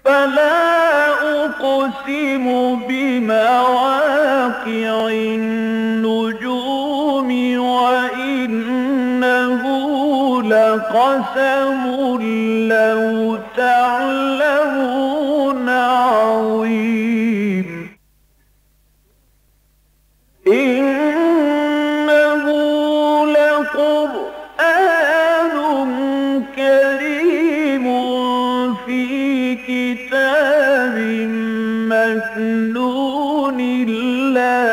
فلا أقسم بمواقع النجوم وإنه لقسم لو تعلمون عظيم إنه لقرآن كريم في كتاب مكنون لا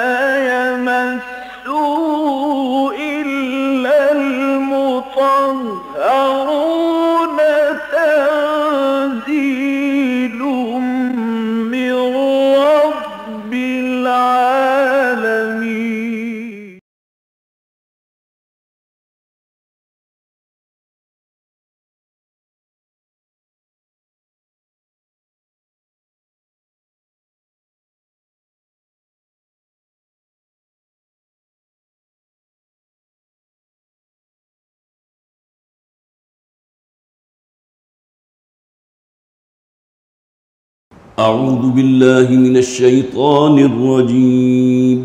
يمسه إلا المطهرون تنزيل من رب العالمين. أعوذ بالله من الشيطان الرجيم.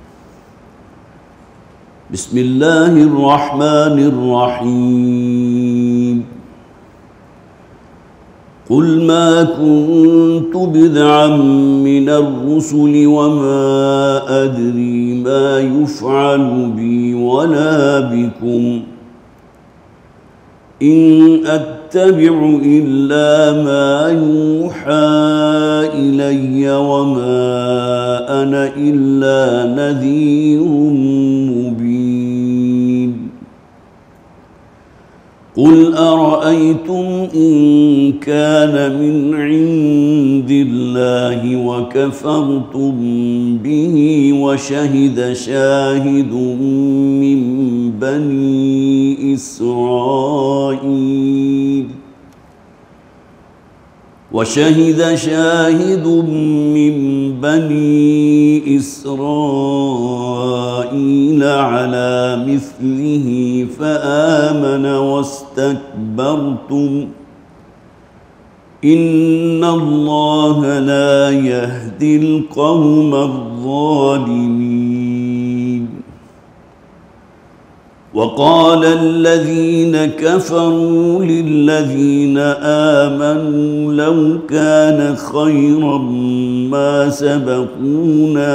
بسم الله الرحمن الرحيم. قل ما كنت بدعا من الرسل وما أدري ما يفعل بي ولا بكم إن أتبع إلا ما يوحى إلي وما أنا إلا نذير مبين. قل أرأيتم إن كان من عند الله وكفرتم به وشهد شاهد من بني إسرائيل على مثله فآمن واستكبرتم إن الله لا يهدي القوم الظالمين. وقال الذين كفروا للذين آمنوا لو كان خيرا ما سبقونا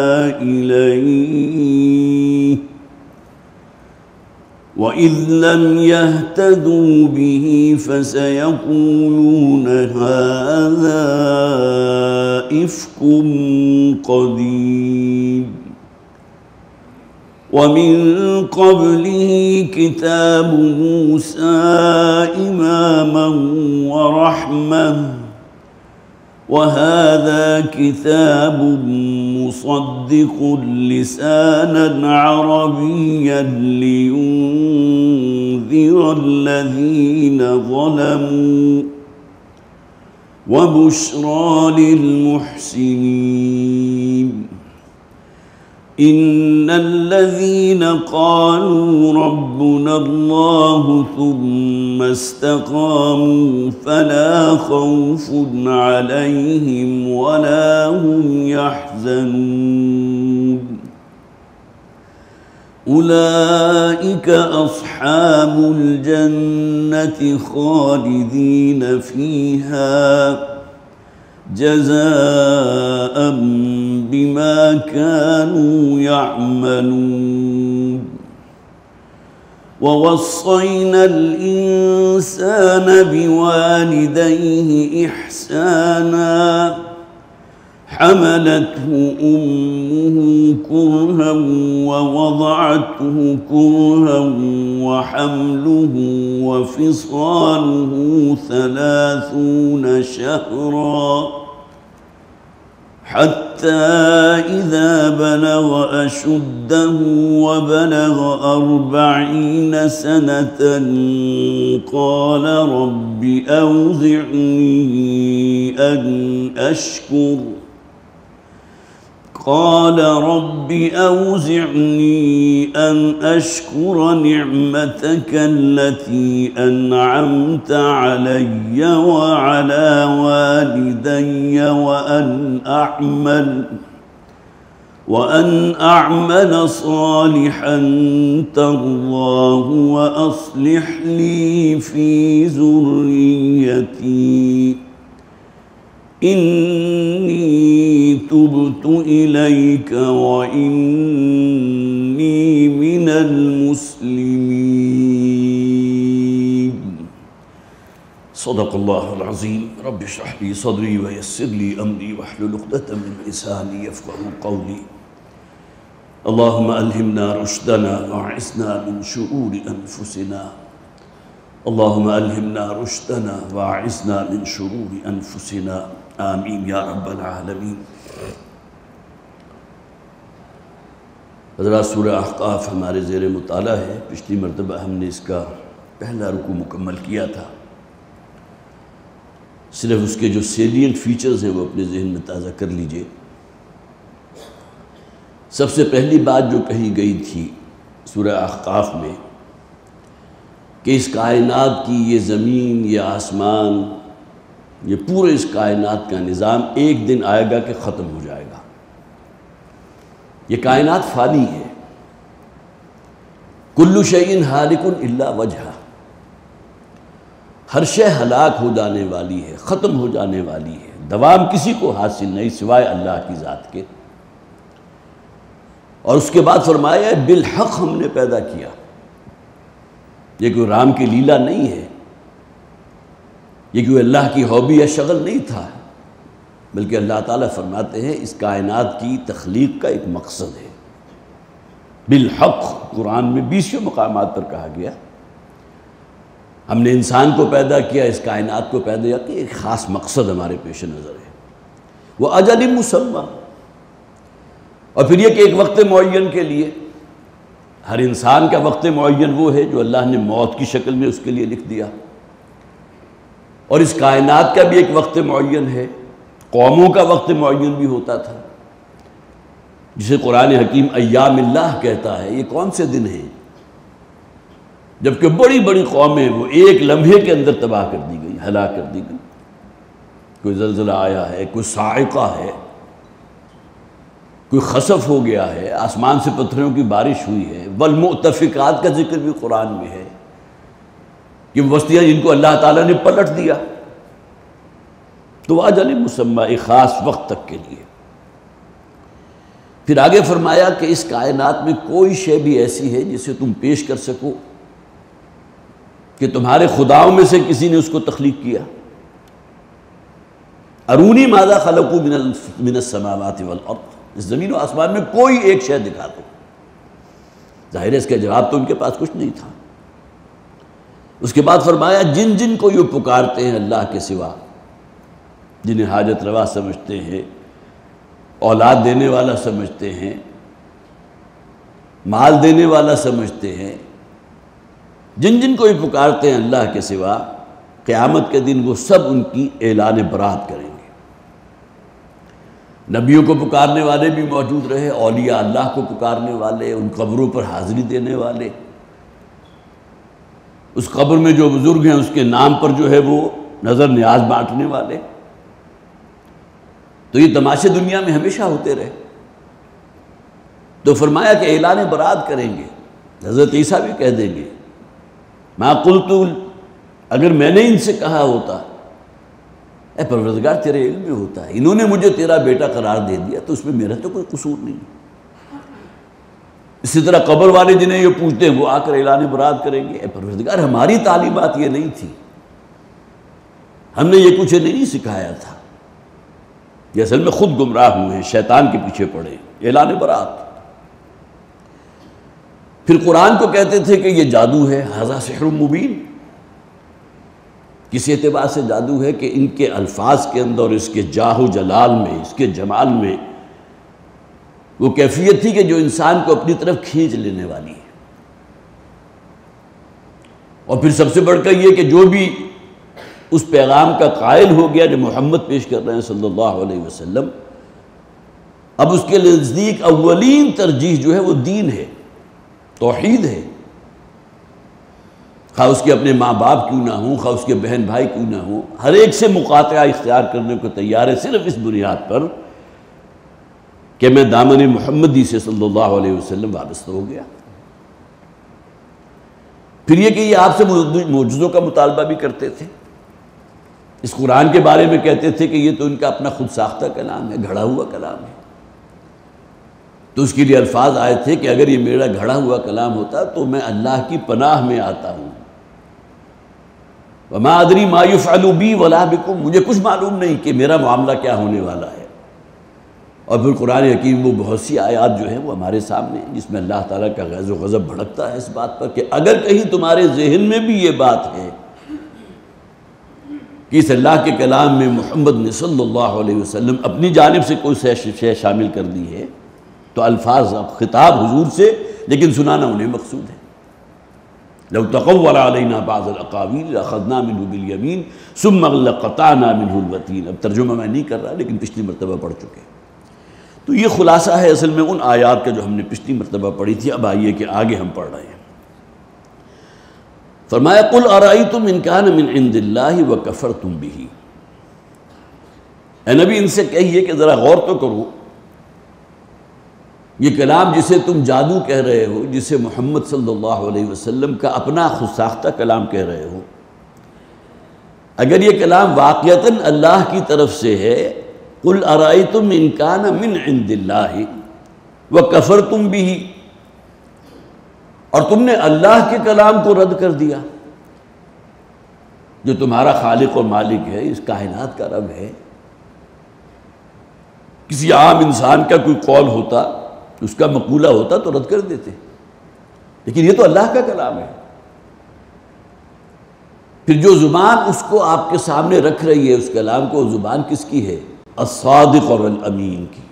إليه وإذ لم يهتدوا به فسيقولون هذا إفك قديم. ومن قبله كتاب موسى إماما ورحمة وهذا كتاب مصدق لسانا عربيا لينذر الذين ظلموا وبشرى للمحسنين. إن الذين قالوا ربنا الله ثم استقاموا فلا خوف عليهم ولا هم يحزنون. أولئك أصحاب الجنة خالدين فيها جزاء بما كانوا يعملون. ووصينا الإنسان بوالديه إحسانا حملته أمه كرها ووضعته كرها وحمله وفصاله 30 شهرا حتى إذا بلغ أشده وبلغ 40 سنة قال رب أوزعني أن أشكر نعمتك التي أنعمت علي وعلى والدي أعمل صالحا ترضاه وأصلح لي في ذريتي إني تبت إليك وإني من المسلمين صدق الله العظيم رب اشرح لي صدري ويسر لي أمري واحلل عقدة من لساني يفقهوا قولي اللهم ألهمنا رشدنا وأعصمنا من شرور أنفسنا اللهم ألهمنا رشدنا وأعصمنا من شرور أنفسنا آمین یا رب العالمین۔ حضرات سورہ احقاف ہمارے زیر مطالعہ ہے۔ پچھلی مرتبہ ہم نے اس کا پہلا رکوع مکمل کیا تھا۔ صرف اس کے جو سیلینٹ فیچرز ہیں وہ اپنے ذہن میں تازہ کر لیجئے۔ سب سے پہلی بات جو کہی گئی تھی سورہ احقاف میں کہ اس کائنات کی یہ زمین، یہ آسمان، یہ پورے اس کائنات کا نظام ایک دن آئے گا کہ ختم ہو جائے گا۔ یہ کائنات فانی ہے۔ کل شیء ہالک الا وجہہ، ہر شے ہلاک ہو جانے والی ہے، ختم ہو جانے والی ہے، دوام کسی کو حاصل نہیں سوائے اللہ کی ذات کے۔ اور اس کے بعد فرمایا ہے بالحق ہم نے پیدا کیا۔ یہ کوئی رام کی لیلا نہیں ہے، یہ کوئی اللہ کی ہابی یا شغل نہیں تھا، بلکہ اللہ تعالیٰ فرماتے ہیں اس کائنات کی تخلیق کا ایک مقصد ہے۔ بالحق قرآن میں 20 مقامات پر کہا گیا ہم نے انسان کو پیدا کیا، اس کائنات کو پیدا کیا، ایک خاص مقصد ہمارے پیش نظر ہے۔ وہ اجل مسمى، اور پھر یہ کہ ایک وقت معین کے لیے، ہر انسان کا وقت معین وہ ہے جو اللہ نے موت کی شکل میں اس کے لیے لکھ دیا، اور اس کائنات کا بھی ایک وقت معین ہے۔ قوموں کا وقت معین بھی ہوتا تھا، جسے قرآن حکیم ایام اللہ کہتا ہے۔ یہ کون سے دن ہیں جبکہ بڑی بڑی قومیں وہ ایک لمحے کے اندر تباہ کر دی گئی، ہلاک کر دی گئی۔ کوئی زلزلہ آیا ہے، کوئی صاعقہ ہے، کوئی خسف ہو گیا ہے، آسمان سے پتھروں کی بارش ہوئی ہے۔ والمؤتفقات کا ذکر بھی قرآن میں ہے کہ بستیاں جن کو اللہ تعالیٰ نے پلٹ دیا۔ تو اجل مسمى ایک خاص وقت تک کے لیے۔ پھر آگے فرمایا کہ اس کائنات میں کوئی شے بھی ایسی ہے جسے تم پیش کر سکو کہ تمہارے خداؤں میں سے کسی نے اس کو تخلیق کیا۔ ارونی ماذا خلقوا من السماوات والارض، اس زمین و آسمان میں کوئی ایک شے دکھا دو۔ ظاہر ہے اس کا جواب تو ان کے پاس کچھ نہیں تھا۔ اس کے بعد فرمایا جن جن کو یہ پکارتے ہیں اللہ کے سوا، جنہیں حاجت روا سمجھتے ہیں، اولاد دینے والا سمجھتے ہیں، مال دینے والا سمجھتے ہیں، جن جن کو یہ پکارتے ہیں اللہ کے سوا، قیامت کے دن وہ سب ان کی اعلان برات کریں گے۔ نبیوں کو پکارنے والے بھی موجود رہے، اولیاء اللہ کو پکارنے والے، ان قبروں پر حاضری دینے والے، اس قبر میں جو بزرگ ہیں اس کے نام پر جو ہے وہ نظر نیاز بانٹنے والے۔ تو یہ تماشے دنیا میں ہمیشہ ہوتے رہے۔ تو فرمایا کہ اعلان برات کریں گے۔ حضرت عیسیٰ بھی کہہ دیں گے ما قلت، اگر میں نے ان سے کہا ہوتا اے پروردگار تیرے علم میں ہوتا ہے، انہوں نے مجھے تیرا بیٹا قرار دے دیا تو اس میں میرا تو کوئی قصور نہیں۔ اسی طرح قبر والے جنہیں یہ پوچھتے ہیں وہ آ کر اعلان برات کریں گے اے پروردگار ہماری تعلیمات یہ نہیں تھی، ہم نے یہ کچھ نہیں سکھایا تھا، یہ اصل میں خود گمراہ ہوئے ہیں، شیطان کے پیچھے پڑے۔ اعلان برات۔ پھر قرآن کو کہتے تھے کہ یہ جادو ہے، ھذا سحر مبین۔ کس اعتبار سے جادو ہے کہ ان کے الفاظ کے اندر، اس کے جاہ و جلال میں، اس کے جمال میں وہ کیفیت تھی کہ جو انسان کو اپنی طرف کھینچ لینے والی ہے۔ اور پھر سب سے بڑھ کر یہ کہ جو بھی اس پیغام کا قائل ہو گیا جو محمد پیش کر رہے ہیں صلی اللہ علیہ وسلم، اب اس کے نزدیک اولین ترجیح جو ہے وہ دین ہے، توحید ہے۔ خواہ اس کے اپنے ماں باپ کیوں نہ ہوں، خواہ اس کے بہن بھائی کیوں نہ ہوں، ہر ایک سے مقاطعہ اختیار کرنے کو تیار ہے، صرف اس بنیاد پر کہ میں دامن محمدی سے صلی اللہ علیہ وسلم وابستہ ہو گیا۔ پھر یہ کہ یہ آپ سے معجزوں کا مطالبہ بھی کرتے تھے، اس قرآن کے بارے میں کہتے تھے کہ یہ تو ان کا اپنا خود ساختہ کلام ہے، گھڑا ہوا کلام ہے۔ تو اس کے لیے الفاظ آئے تھے کہ اگر یہ میرا گھڑا ہوا کلام ہوتا تو میں اللہ کی پناہ میں آتا ہوں۔ وَمَا أَدْرِي مَا يُفْعَلُ بِي وَلَا بِكُمْ، مجھے کچھ معلوم نہیں کہ میرا معاملہ کیا ہونے والا ہے۔ اور پھر قرآن حکیم وہ بہت سی آیات جو ہیں وہ ہمارے سامنے ہیں جس میں اللہ تعالیٰ کا غیظ و غضب بھڑکتا ہے اس بات پر کہ اگر کہیں تمہارے ذہن میں بھی یہ بات ہے کہ اس اللہ کے کلام میں محمد نے صلی اللہ علیہ وسلم اپنی جانب سے کوئی شے شامل کر دی ہے تو الفاظ خطاب حضور سے، لیکن سنانا انہیں مقصود ہے۔ لو تقول علینا بعض الاقاویل لأخذنا منه بالیمین ثم لقطعنا منه الوتین۔ اب ترجمہ میں نہیں کر رہا لیکن پچھلی مرتبہ پڑھ چکے۔ تو یہ خلاصہ ہے اصل میں ان آیات کا جو ہم نے پچھلی مرتبہ پڑھی تھی۔ اب آئیے کہ آگے ہم پڑھ رہے ہیں۔ فرمایا قل ارأیتم ان کان من عند اللہ وکفرتم بہ، اے نبی ان سے کہیے کہ ذرا غور تو کرو، یہ کلام جسے تم جادو کہہ رہے ہو، جسے محمد صلی اللہ علیہ وسلم کا اپنا خود ساختہ کلام کہہ رہے ہو، اگر یہ کلام واقعتاً اللہ کی طرف سے ہے، قل ارأیتم ان کان من عند اللہ وکفرتم بہ، اور تم نے اللہ کے کلام کو رد کر دیا جو تمہارا خالق اور مالک ہے، اس کائنات کا رب ہے۔ کسی عام انسان کا کوئی قول ہوتا، اس کا مقولہ ہوتا تو رد کر دیتے، لیکن یہ تو اللہ کا کلام ہے۔ پھر جو زبان اس کو آپ کے سامنے رکھ رہی ہے اس کلام کو، زبان کس کی ہے؟ الصادق اور الامین کی۔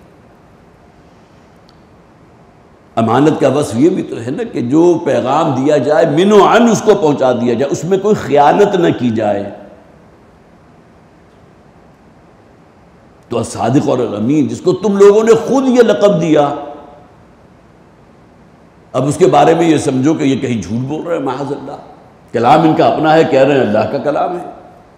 امانت کا وصف یہ بھی تو ہے نا کہ جو پیغام دیا جائے من و عن اس کو پہنچا دیا جائے، اس میں کوئی خیانت نہ کی جائے۔ تو الصادق اور الامین جس کو تم لوگوں نے خود یہ لقب دیا، اب اس کے بارے میں یہ سمجھو کہ یہ کہیں جھوٹ بول رہے ہیں، معاذ اللہ، کلام ان کا اپنا ہے، کہہ رہے ہیں اللہ کا کلام ہے۔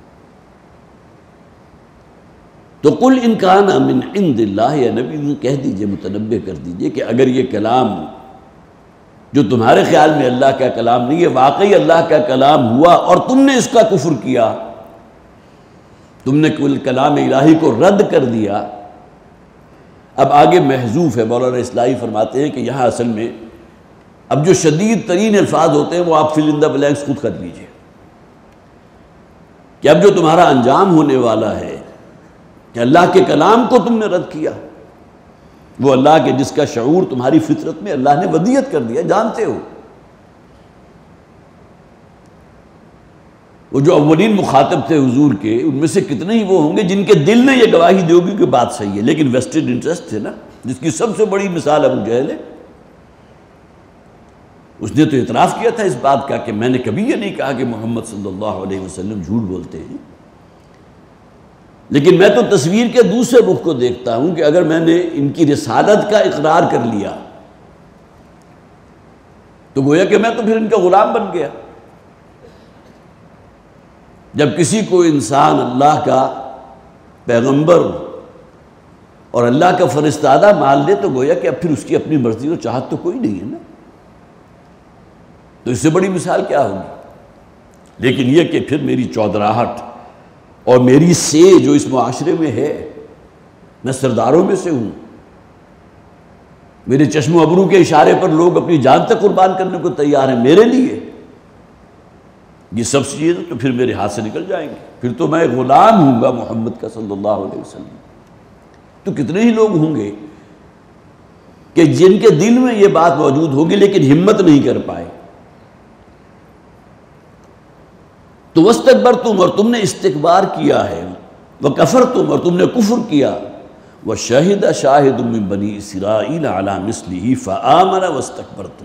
تو قل ان کان من عند اللہ، یا نبی کہہ دیجئے، متنبہ کر دیجئے کہ اگر یہ کلام جو تمہارے خیال میں اللہ کا کلام نہیں ہے، واقعی اللہ کا کلام ہوا اور تم نے اس کا کفر کیا، تم نے کلام الہی کو رد کر دیا۔ اب آگے محذوف ہے، مولانا اصلاحی فرماتے ہیں کہ یہاں اصل میں اب جو شدید ترین الفاظ ہوتے ہیں وہ آپ فل ان دا بلینکس خود کر لیجئے کہ اب جو تمہارا انجام ہونے والا ہے کہ اللہ کے کلام کو تم نے رد کیا، وہ اللہ کے جس کا شعور تمہاری فطرت میں اللہ نے ودیت کر دیا، جانتے ہو۔ وہ جو اولین مخاطب تھے حضور کے، ان میں سے کتنے ہی وہ ہوں گے جن کے دل نے یہ گواہی دی ہوگی کہ بات صحیح ہے، لیکن ویسٹڈ انٹرسٹ تھے نا، جس کی سب سے بڑی مثال ابو جہل ہے۔ اس نے تو اعتراف کیا تھا اس بات کا کہ میں نے کبھی یہ نہیں کہا کہ محمد صلی اللہ علیہ وسلم جھوٹ بولتے ہیں، لیکن میں تو تصویر کے دوسرے رخ کو دیکھتا ہوں کہ اگر میں نے ان کی رسالت کا اقرار کر لیا تو گویا کہ میں تو پھر ان کا غلام بن گیا۔ جب کسی کو انسان اللہ کا پیغمبر اور اللہ کا فرستادہ مان لے تو گویا کہ اب پھر اس کی اپنی مرضی اور چاہت تو کوئی نہیں ہے نا، تو اس سے بڑی مثال کیا ہوگی۔ لیکن یہ کہ پھر میری چودراہٹ اور میری سے جو اس معاشرے میں ہے، میں سرداروں میں سے ہوں، میرے چشم و ابرو کے اشارے پر لوگ اپنی جان تک قربان کرنے کو تیار ہیں میرے لیے، یہ سب چیزیں تو پھر میرے ہاتھ سے نکل جائیں گے، پھر تو میں غلام ہوں گا محمد کا صلی اللہ علیہ وسلم۔ تو کتنے ہی لوگ ہوں گے کہ جن کے دل میں یہ بات موجود ہوگی لیکن ہمت نہیں کر پائے۔ تو واستکبرتم، اور تم نے استکبار کیا ہے، وکفرتم، اور تم نے کفر کیا، وشہد شاہد من بنی اسرائیل علی مثلہ فآمن واستکبرتم،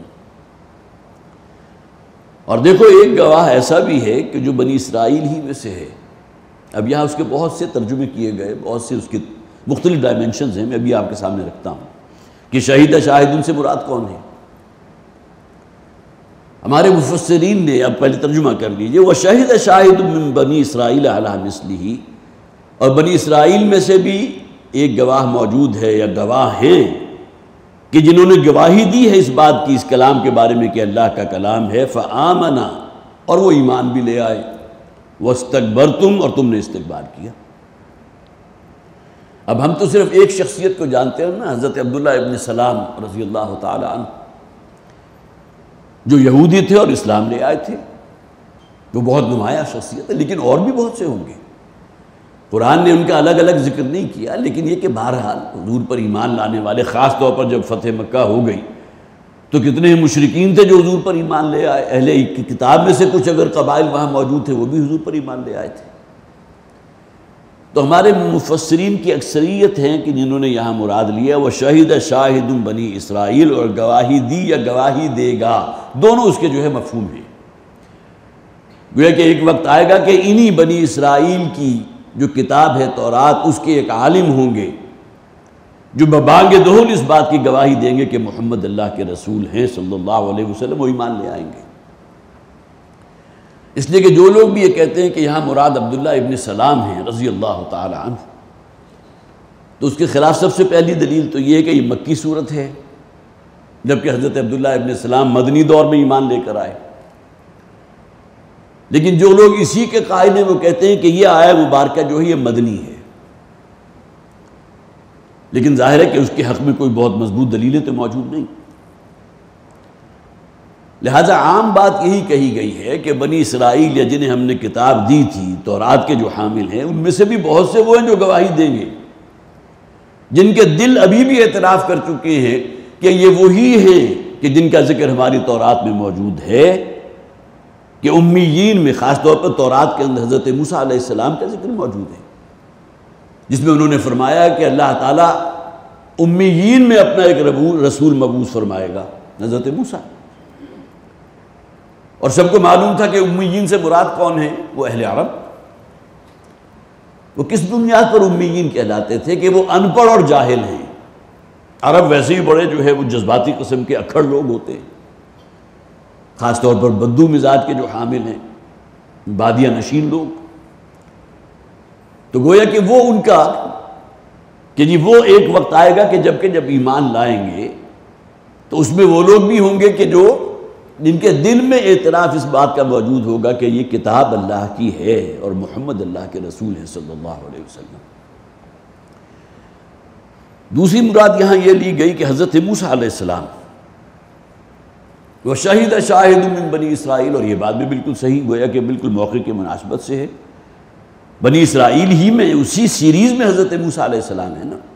اور دیکھو ایک گواہ ایسا بھی ہے کہ جو بنی اسرائیل ہی میں سے ہے۔ اب یہاں اس کے بہت سے ترجمے کیے گئے، بہت سے اس کے مختلف ڈائمنشنز ہیں، میں ابھی آپ کے سامنے رکھتا ہوں کہ شہید شاہد ان سے مراد کون ہے۔ ہمارے مفسرین نے اب پہلے ترجمہ کر لیجئے، وَشَهِدَ شَاهِدٌ مِّن بَنِي إِسْرَائِيلَ عَلَىٰ مِثْلِهِ، اور بنی اسرائیل میں سے بھی ایک گواہ موجود ہے یا گواہ ہیں کہ جنہوں نے گواہی دی ہے اس بات کی، اس کلام کے بارے میں کہ اللہ کا کلام ہے، فآمنا، اور وہ ایمان بھی لے آئے، واستکبرتم، اور تم نے استکبار کیا۔ اب ہم تو صرف ایک شخصیت کو جانتے ہیں نا، حضرت عبداللہ ابن سلام رضی اللہ تعالی عنہ، جو یہودی تھے اور اسلام لے آئے تھے۔ وہ بہت نمایاں شخصیت ہے، لیکن اور بھی بہت سے ہوں گے۔ قرآن نے ان کا الگ الگ ذکر نہیں کیا، لیکن یہ کہ بہرحال حضور پر ایمان لانے والے، خاص طور پر جب فتح مکہ ہو گئی تو کتنے مشرکین تھے جو حضور پر ایمان لے آئے۔ اہل کتاب میں سے کچھ اگر قبائل وہاں موجود تھے وہ بھی حضور پر ایمان لے آئے تھے۔ تو ہمارے مفسرین کی اکثریت ہیں کہ جنہوں نے یہاں مراد لیا وہ شہید شاہد بنی اسرائیل، اور گواہی دی یا گواہی دے گا، دونوں اس کے جو ہے مفہوم ہیں۔ گویا کہ ایک وقت آئے گا کہ انہی بنی اسرائیل کی جو کتاب ہے تورات، اس کے ایک عالم ہوں گے جو ببانگ دہل اس بات کی گواہی دیں گے کہ محمد اللہ کے رسول ہیں صلی اللہ علیہ وسلم، وہ ایمان لے آئیں گے۔ اس لیے کہ جو لوگ بھی یہ کہتے ہیں کہ یہاں مراد عبداللہ ابن سلام ہیں رضی اللہ تعالی عنہ، تو اس کے خلاف سب سے پہلی دلیل تو یہ ہے کہ یہ مکی صورت ہے، جبکہ حضرت عبداللہ ابن سلام مدنی دور میں ایمان لے کر آئے۔ لیکن جو لوگ اسی کے قائل ہیں وہ کہتے ہیں کہ یہ آیہ مبارکہ جو ہے یہ مدنی ہے، لیکن ظاہر ہے کہ اس کے حق میں کوئی بہت مضبوط دلیلیں تو موجود نہیں۔ لہٰذا عام بات یہی کہی گئی ہے کہ بنی اسرائیل یا جنہیں ہم نے کتاب دی تھی تورات کے جو حامل ہیں، ان میں سے بھی بہت سے وہ ہیں جو گواہی دیں گے، جن کے دل ابھی بھی اعتراف کر چکے ہیں کہ یہ وہی ہیں کہ جن کا ذکر ہماری تورات میں موجود ہے، کہ امیین میں خاص طور پر تورات کے اندر حضرت موسیٰ علیہ السلام کا ذکر موجود ہے، جس میں انہوں نے فرمایا کہ اللہ تعالیٰ امیین میں اپنا ایک رسول مبعوث فرمائے گا، حضرت موسیٰ۔ اور سب کو معلوم تھا کہ امیین سے مراد کون ہیں؟ وہ اہل عرب۔ وہ کس بنیاد پر امیین کہلاتے تھے؟ کہ وہ ان پڑھ اور جاہل ہیں۔ عرب ویسے ہی بڑے جو ہے وہ جذباتی قسم کے اکھڑ لوگ ہوتے ہیں، خاص طور پر بدو مزاج کے جو حامل ہیں، بادیہ نشین لوگ۔ تو گویا کہ وہ ان کا کہ جی وہ ایک وقت آئے گا کہ جب ایمان لائیں گے تو اس میں وہ لوگ بھی ہوں گے کہ جن کے دل میں اعتراف اس بات کا موجود ہوگا کہ یہ کتاب اللہ کی ہے اور محمد اللہ کے رسول ہیں صلی اللہ علیہ وسلم۔ دوسری مراد یہاں یہ لی گئی کہ حضرت موسیٰ علیہ السلام وہ شہید شاہد من بنی اسرائیل، اور یہ بات بھی بالکل صحیح، گویا کہ بالکل موقع کی مناسبت سے ہے۔ بنی اسرائیل ہی میں اسی سیریز میں حضرت موسیٰ علیہ السلام ہے نا،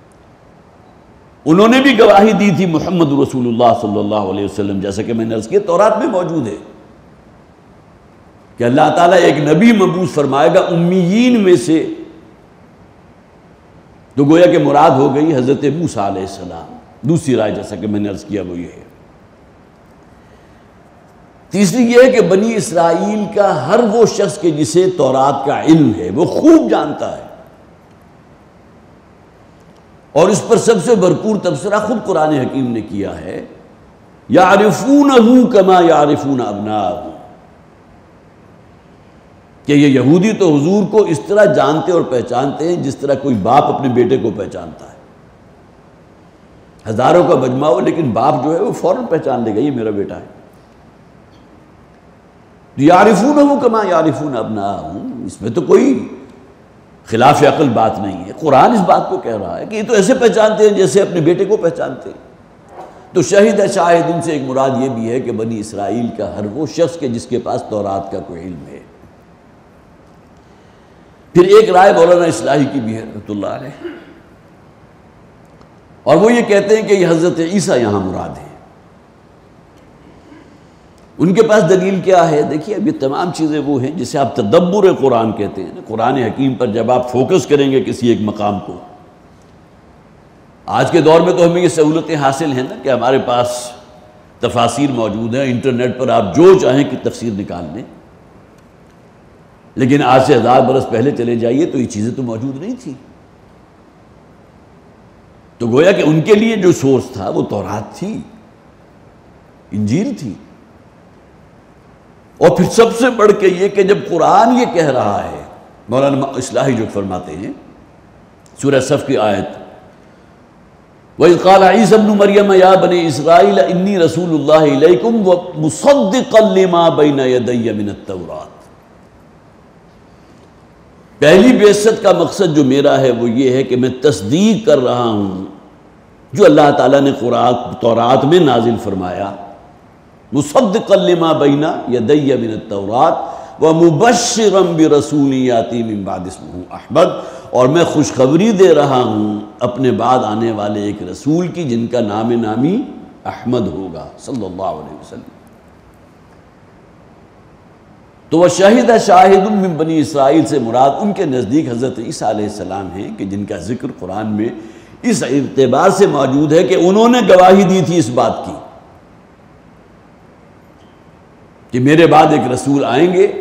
انہوں نے بھی گواہی دی تھی محمد رسول اللہ صلی اللہ علیہ وسلم، جیسا کہ میں نے عرض کیا تورات میں موجود ہے کہ اللہ تعالیٰ ایک نبی مبعوث فرمائے گا امیین میں سے۔ تو گویا کہ مراد ہو گئی حضرت موسیٰ علیہ السلام۔ دوسری رائے جیسا کہ میں نے عرض کیا وہ یہ ہے۔ تیسری یہ ہے کہ بنی اسرائیل کا ہر وہ شخص کہ جسے تورات کا علم ہے وہ خوب جانتا ہے، اور اس پر سب سے بھرپور تبصرہ خود قرآن حکیم نے کیا ہے، یعرفونہ کما یعرفون ابناءہم، کہ یہ یہودی تو حضور کو اس طرح جانتے اور پہچانتے ہیں جس طرح کوئی باپ اپنے بیٹے کو پہچانتا ہے۔ ہزاروں کا مجمع ہو لیکن باپ جو ہے وہ فوراً پہچان لے گا یہ میرا بیٹا ہے۔ یعرفونہ کما یعرفون ابناءہم، اس میں تو کوئی خلاف عقل بات نہیں ہے۔ قرآن اس بات کو کہہ رہا ہے کہ یہ تو ایسے پہچانتے ہیں جیسے اپنے بیٹے کو پہچانتے ہیں۔ تو شہید شاہد ان سے ایک مراد یہ بھی ہے کہ بنی اسرائیل کا ہر وہ شخص کہ جس کے پاس تورات کا کوئی علم ہے۔ پھر ایک رائے مولانا اصلاحی کی بھی ہے رحمۃ اللہ علیہ، اور وہ یہ کہتے ہیں کہ یہ حضرت عیسیٰ یہاں مراد ہے۔ ان کے پاس دلیل کیا ہے؟ دیکھیے اب یہ تمام چیزیں وہ ہیں جسے آپ تدبر قرآن کہتے ہیں، قرآن حکیم پر جب آپ فوکس کریں گے کسی ایک مقام کو۔ آج کے دور میں تو ہمیں یہ سہولتیں حاصل ہیں نا کہ ہمارے پاس تفاسیر موجود ہیں، انٹرنیٹ پر آپ جو چاہیں کہ تفسیر نکال لیں، لیکن آج سے 1000 برس پہلے چلے جائیے تو یہ چیزیں تو موجود نہیں تھیں۔ تو گویا کہ ان کے لیے جو سورس تھا وہ تورات تھی، انجیل تھی۔ اور پھر سب سے بڑھ کے یہ کہ جب قرآن یہ کہہ رہا ہے، مولانا اصلاحی جو فرماتے ہیں سورہ صف کی آیت، وَإِذْ قَالَ عِيسَى ابْنُ مَرْيَمَ يَا بَنِي إِسْرَائِيلَ إِنِّي رَسُولُ اللَّهِ إِلَيْكُمْ وَمُصَدِّقًا لِمَا بَيْنَ يَدَيَّ مِنَ التَّوْرَاةِ۔ پہلی بعثت کا مقصد جو میرا ہے وہ یہ ہے کہ میں تصدیق کر رہا ہوں جو اللہ تعالیٰ نے تورات میں نازل فرمایا، مصدقا لما بین یدی من التوراۃ ومبشرا برسول یاتی من بعد اسمہ احمد، اور میں خوشخبری دے رہا ہوں اپنے بعد آنے والے ایک رسول کی جن کا نام نامی احمد ہوگا صلی اللہ علیہ وسلم۔ تو وہ شاہد شاہد من بنی اسرائیل سے مراد ان کے نزدیک حضرت عیسیٰ علیہ السلام ہیں کہ جن کا ذکر قرآن میں اس اعتبار سے موجود ہے کہ انہوں نے گواہی دی تھی اس بات کی کہ میرے بعد ایک رسول آئیں گے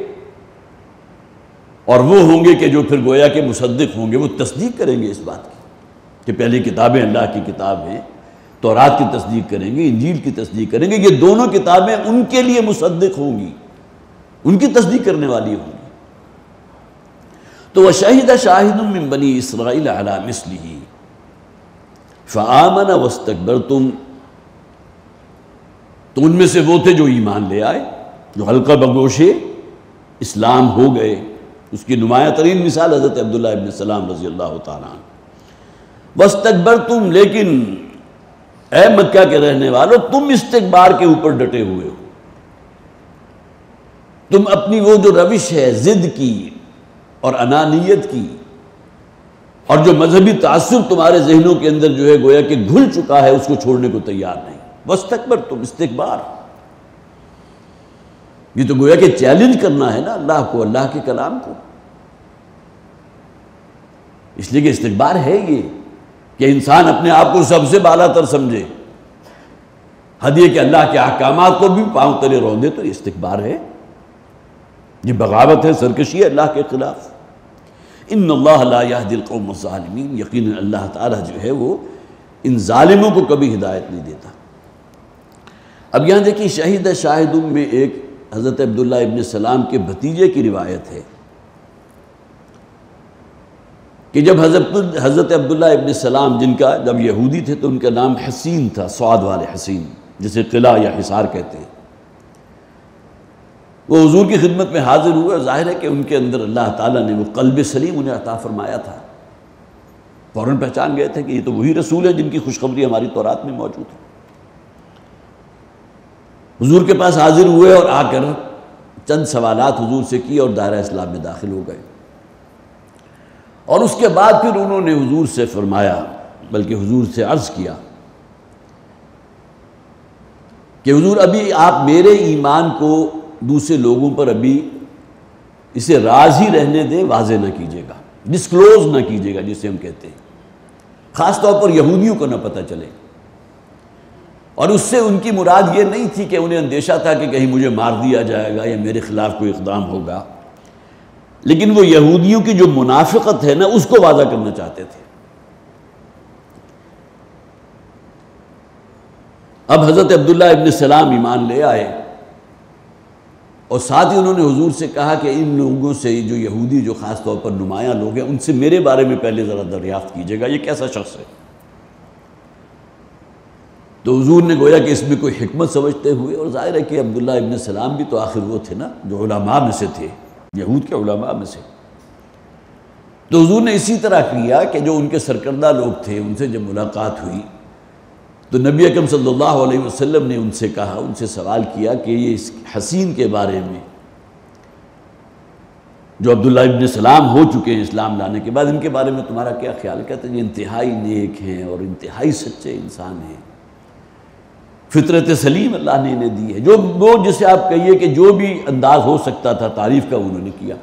اور وہ ہوں گے کہ جو پھر گویا کہ مصدق ہوں گے، وہ تصدیق کریں گے اس بات کی کہ پہلی کتابیں اللہ کی کتاب ہیں، تورات کی تصدیق کریں گے، انجیل کی تصدیق کریں گے، یہ دونوں کتابیں ان کے لیے مصدق ہوں گی، ان کی تصدیق کرنے والی ہوں گی۔ تو وَشَهِدَ شَاهِدٌ مِّن بَنِي إِسْرَائِيلَ عَلَى مِثْلِهِ فَآمَنَ وَاسْتَكْبَرْتُمْ، تو ان میں سے وہ تھے جو ایمان لے آئے، جو حلقہ بگوش اسلام ہو گئے۔ اس کی نمایاں ترین مثال حضرت عبداللہ ابن سلام رضی اللہ تعالیٰ عنہ۔ وَاسْتَكْبَرْتُمْ، لیکن اے مکہ کے رہنے والوں تم استکبار کے اوپر ڈٹے ہوئے ہو، تم اپنی وہ جو روش ہے ضد کی اور انانیت کی اور جو مذہبی تعصب تمہارے ذہنوں کے اندر جو ہے گویا کہ گھل چکا ہے، اس کو چھوڑنے کو تیار نہیں۔ وَاسْتَكْبَرْتُمْ، استکبار، یہ تو گویا کہ چیلنج کرنا ہے نا اللہ کو، اللہ کے کلام کو، اس لیے کہ استکبار ہے یہ کہ انسان اپنے آپ کو سب سے بالا تر سمجھے، حد یہ کہ اللہ کے احکامات کو بھی پاؤں تلے روندے، تو یہ استکبار ہے، یہ بغاوت ہے، سرکشی ہے اللہ کے خلاف۔ ان اللہ لا یہدی القوم الظالمین، یقیناً اللہ تعالیٰ جو ہے وہ ان ظالموں کو کبھی ہدایت نہیں دیتا۔ اب یہاں دیکھیں شہید شاہد میں ایک حضرت عبداللہ ابن سلام کے بھتیجے کی روایت ہے کہ جب حضرت عبداللہ ابن سلام جن کا جب یہودی تھے تو ان کا نام حسین تھا، سعد والے حسین، جسے قلعہ یا حصار کہتے ہیں، وہ حضور کی خدمت میں حاضر ہوئے، اور ظاہر ہے کہ ان کے اندر اللہ تعالیٰ نے وہ قلب سلیم انہیں عطا فرمایا تھا، فوراً پہچان گئے تھے کہ یہ تو وہی رسول ہے جن کی خوشخبری ہماری تورات میں موجود ہے۔ حضور کے پاس حاضر ہوئے اور آ کر چند سوالات حضور سے کی اور دائرہ اسلام میں داخل ہو گئے، اور اس کے بعد پھر انہوں نے حضور سے فرمایا، بلکہ حضور سے عرض کیا کہ حضور ابھی آپ میرے ایمان کو دوسرے لوگوں پر ابھی اسے راز ہی رہنے دیں، واضح نہ کیجیے گا، ڈسکلوز نہ کیجیے گا جسے ہم کہتے ہیں، خاص طور پر یہودیوں کو نہ پتہ چلے۔ اور اس سے ان کی مراد یہ نہیں تھی کہ انہیں اندیشہ تھا کہ کہیں مجھے مار دیا جائے گا یا میرے خلاف کوئی اقدام ہوگا، لیکن وہ یہودیوں کی جو منافقت ہے نا اس کو واضح کرنا چاہتے تھے۔ اب حضرت عبداللہ ابن سلام ایمان لے آئے، اور ساتھ ہی انہوں نے حضور سے کہا کہ ان لوگوں سے، جو یہودی جو خاص طور پر نمایاں لوگ ہیں، ان سے میرے بارے میں پہلے ذرا دریافت کیجیے گا، یہ کیسا شخص ہے۔ تو حضور نے گویا کہ اس میں کوئی حکمت سمجھتے ہوئے، اور ظاہر ہے کہ عبداللہ ابن سلام بھی تو آخر وہ تھے نا جو علماء میں سے تھے، یہود کے علماء میں سے، تو حضور نے اسی طرح کیا کہ جو ان کے سرکردہ لوگ تھے ان سے جب ملاقات ہوئی تو نبی اکرم صلی اللہ علیہ وسلم نے ان سے کہا، ان سے سوال کیا کہ یہ اس حسین کے بارے میں جو عبداللہ ابن سلام ہو چکے ہیں اسلام لانے کے بعد، ان کے بارے میں تمہارا کیا خیال ہے؟ کہتے ہیں یہ انتہائی نیک ہیں اور انتہائی سچے انسان ہیں، فطرت سلیم اللہ نے انہیں دی ہے، جو وہ جسے آپ کہیے کہ جو بھی انداز ہو سکتا تھا تعریف کا انہوں نے کیا۔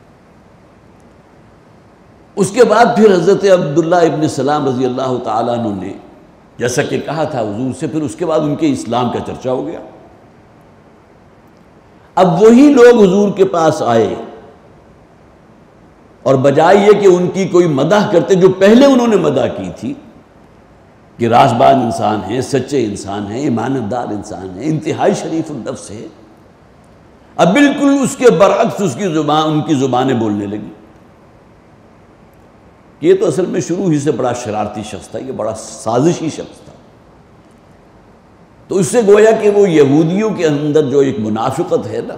اس کے بعد پھر حضرت عبداللہ ابن سلام رضی اللہ تعالیٰ عنہ نے جیسا کہ کہا تھا حضور سے، پھر اس کے بعد ان کے اسلام کا چرچا ہو گیا۔ اب وہی لوگ حضور کے پاس آئے اور بجائے یہ کہ ان کی کوئی مدح کرتے جو پہلے انہوں نے مدح کی تھی کہ رازبان انسان ہیں، سچے انسان ہیں، ایمانت دار انسان ہیں، انتہائی شریف النفس ہے، اب بالکل اس کے برعکس ان کی زبانیں بولنے لگی کہ یہ تو اصل میں شروع ہی سے بڑا شرارتی شخص تھا، یہ بڑا سازشی شخص تھا. تو اس سے گویا کہ وہ یہودیوں کے اندر جو ایک منافقت ہے نا،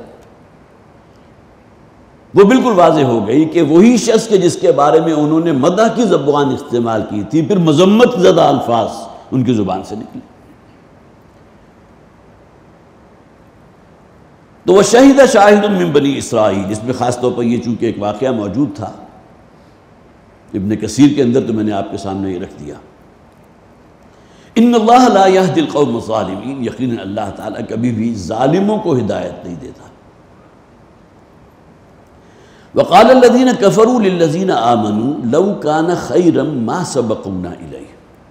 وہ بالکل واضح ہو گئی کہ وہی شخص کے جس کے بارے میں انہوں نے مدح کی زبان استعمال کی تھی، پھر مذمت زدہ الفاظ ان کی زبان سے نکلی. تو وہ شہید شاہد من بنی اسرائیل، اس میں خاص طور پر یہ چونکہ ایک واقعہ موجود تھا ابن کثیر کے اندر، تو میں نے آپ کے سامنے یہ رکھ دیا. ان اللہ لا یہدی القوم الظالمین، یقیناً اللہ تعالیٰ کبھی بھی ظالموں کو ہدایت نہیں دیتا. وقال الذین کفروا للذین آمنوا لو کان خیرا ما سبقونا الیہ.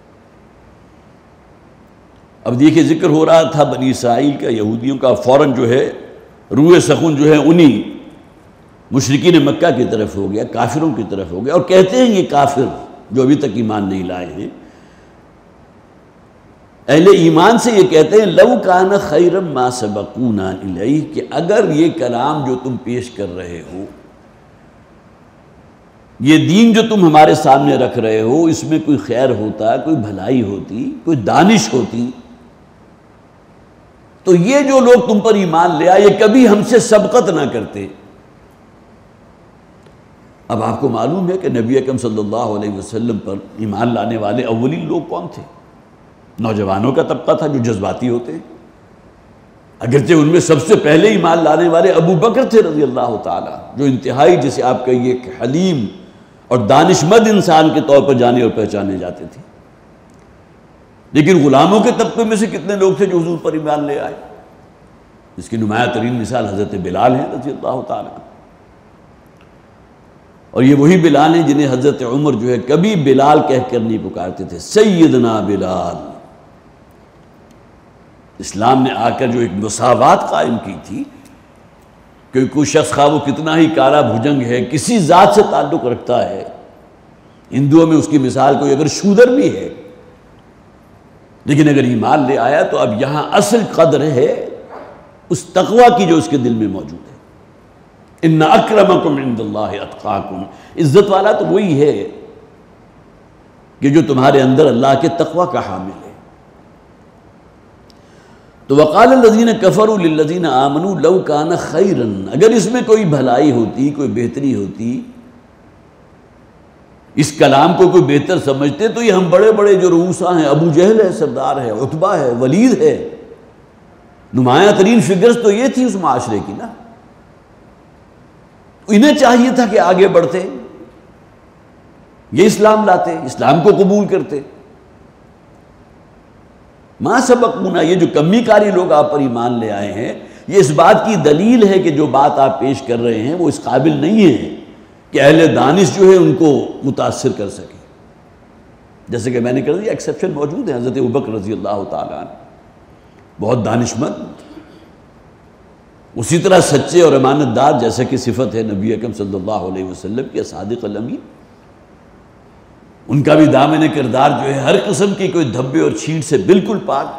اب دیکھیں ذکر ہو رہا تھا بنی اسرائیل کا، یہودیوں کا، فوراً جو ہے روئے سخن جو ہے انہی مشرکین مکہ کی طرف ہو گیا، کافروں کی طرف ہو گیا. اور کہتے ہیں یہ کافر جو ابھی تک ایمان نہیں لائے ہیں، اہل ایمان سے یہ کہتے ہیں لو کان خیرا ما سبقونا الیہ، کہ اگر یہ کلام جو تم پیش کر رہے ہو، یہ دین جو تم ہمارے سامنے رکھ رہے ہو، اس میں کوئی خیر ہوتا، کوئی بھلائی ہوتی، کوئی دانش ہوتی، تو یہ جو لوگ تم پر ایمان لے آئے یہ کبھی ہم سے سبقت نہ کرتے. اب آپ کو معلوم ہے کہ نبی اکرم صلی اللہ علیہ وسلم پر ایمان لانے والے اولین لوگ کون تھے؟ نوجوانوں کا طبقہ تھا جو جذباتی ہوتے ہیں. اگرچہ ان میں سب سے پہلے ایمان لانے والے ابو بکر تھے رضی اللہ تعالیٰ، جو انتہائی جسے آپ کہیے کہ حلیم اور دانشمند انسان کے طور پر جانے اور پہچانے جاتے تھے. لیکن غلاموں کے طبقے میں سے کتنے لوگ تھے جو حضور پر ایمان لے آئے؟ اس کی نمایاں ترین مثال حضرت بلال ہے رضی اللہ تعالیٰ. اور یہ وہی بلال ہیں جنہیں حضرت عمر جو ہے کبھی بلال کہہ کر نہیں پکارتے تھے، سیدنا بلال. اسلام نے آ کر جو ایک مساوات قائم کی تھی کہ کوئی شخص خواہ وہ کتنا ہی کالا بھجنگ ہے، کسی ذات سے تعلق رکھتا ہے، ہندوؤں میں اس کی مثال کوئی اگر شودر بھی ہے، لیکن اگر ایمان لے آیا تو اب یہاں اصل قدر ہے اس تقوی کی جو اس کے دل میں موجود ہے. ان اکرمکم عند اللہ اتقاکم، عزت والا تو وہی ہے کہ جو تمہارے اندر اللہ کے تقوی کا حامل ہے. تو وقال الذین کفروا للذین آمنوا لو کان خیرا، اگر اس میں کوئی بھلائی ہوتی، کوئی بہتری ہوتی، اس کلام کو کوئی بہتر سمجھتے تو یہ ہم بڑے بڑے جو رؤوسا ہیں، ابو جہل ہے، سردار ہے، عتبہ ہے، ولید ہے، نمایاں ترین فگرز تو یہ تھی اس معاشرے کی نا. انہیں چاہیے تھا کہ آگے بڑھتے، یہ اسلام لاتے، اسلام کو قبول کرتے. ما سبقونا، یہ جو کمی کاری لوگ آپ پر ایمان لے آئے ہیں، یہ اس بات کی دلیل ہے کہ جو بات آپ پیش کر رہے ہیں وہ اس قابل نہیں ہے کہ اہل دانش جو ہے ان کو متاثر کر سکے. جیسے کہ میں نے کہا دیا ایکسیپشن موجود ہے، حضرت ابوبکر رضی اللہ تعالیٰ عنہ بہت دانشمند، اسی طرح سچے اور امانت دار جیسا کہ صفت ہے نبی اکرم صلی اللہ علیہ وسلم کی، صادق الامین. ان کا بھی دامن کردار جو ہے ہر قسم کی کوئی دھبے اور چھینٹ سے بالکل پاک.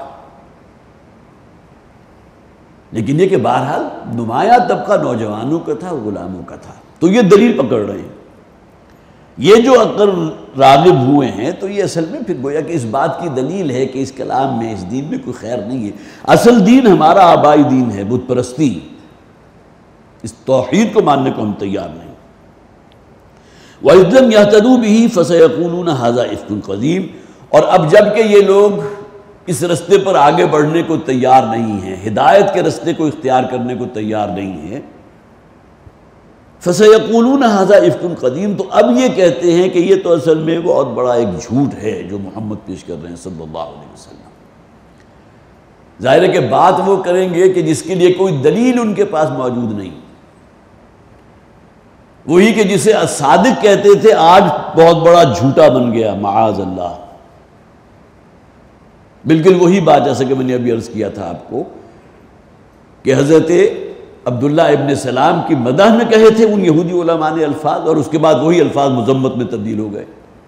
لیکن یہ کہ بہرحال نمایاں طبقہ نوجوانوں کا تھا، غلاموں کا تھا. تو یہ دلیل پکڑ رہے ہیں. یہ جو اگر راغب ہوئے ہیں تو یہ اصل میں پھر گویا کہ اس بات کی دلیل ہے کہ اس کلام میں، اس دین میں کوئی خیر نہیں ہے. اصل دین ہمارا آبائی دین ہے، بت پرستی. اس توحید کو ماننے کو ہم تیار نہیں. وَإِذْ لَمْ يَهْتَدُوا بِهِ فَسَيَقُولُونَ هَذَا إِفْكٌ قَدِيمٌ، اور اب جب کہ یہ لوگ اس رستے پر آگے بڑھنے کو تیار نہیں ہیں، ہدایت کے رستے کو اختیار کرنے کو تیار نہیں ہیں، فَسَيَقُولُونَ هَذَا إِفْكٌ قَدِيمٌ، تو اب یہ کہتے ہیں کہ یہ تو اصل میں بہت بڑا ایک جھوٹ ہے جو محمد پیش کر رہے ہیں صلی اللہ علیہ وسلم. ظاہر ہے کہ بات وہ کریں گے کہ جس کے لیے کوئی دلیل ان کے پاس موجود نہیں. وہی کہ جسے صادق کہتے تھے آج بہت بڑا جھوٹا بن گیا، معاذ اللہ. بالکل وہی بات جیسا کہ میں نے ابھی عرض کیا تھا آپ کو کہ حضرت عبداللہ ابن سلام کی مدح میں کہے تھے ان یہودی علماء نے الفاظ، اور اس کے بعد وہی الفاظ مذمت میں تبدیل ہو گئے.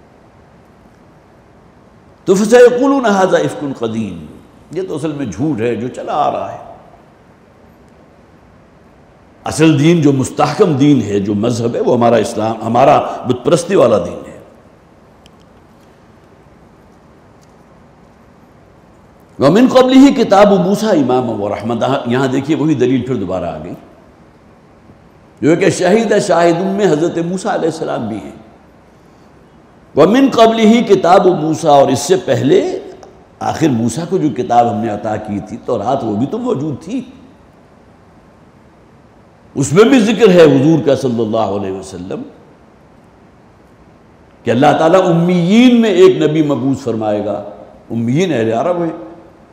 تو فَسَيَقُولُونَ هَذَا إِفْكٌ قَدِيمٌ، یہ تو اصل میں جھوٹ ہے جو چلا آ رہا ہے. اصل دین جو مستحکم دین ہے، جو مذہب ہے، وہ ہمارا اسلام، ہمارا بت پرستی والا دین ہے. وَمِن قَبْلِهِ کتاب موسیٰ اماما وَرَحْمَةً، یہاں دیکھیے وہی دلیل پھر دوبارہ آ گئی، جو کہ شہید شاہد میں حضرت موسیٰ علیہ السلام بھی ہیں۔ وَمِن قَبْلِهِ کتاب موسیٰ، اور اس سے پہلے آخر موسیٰ کو جو کتاب ہم نے عطا کی تھی تورات، وہ بھی تو موجود تھی، اس میں بھی ذکر ہے حضور کا صلی اللہ علیہ وسلم کہ اللہ تعالیٰ امیین میں ایک نبی مبعوث فرمائے گا، امیین اہل عرب ہیں۔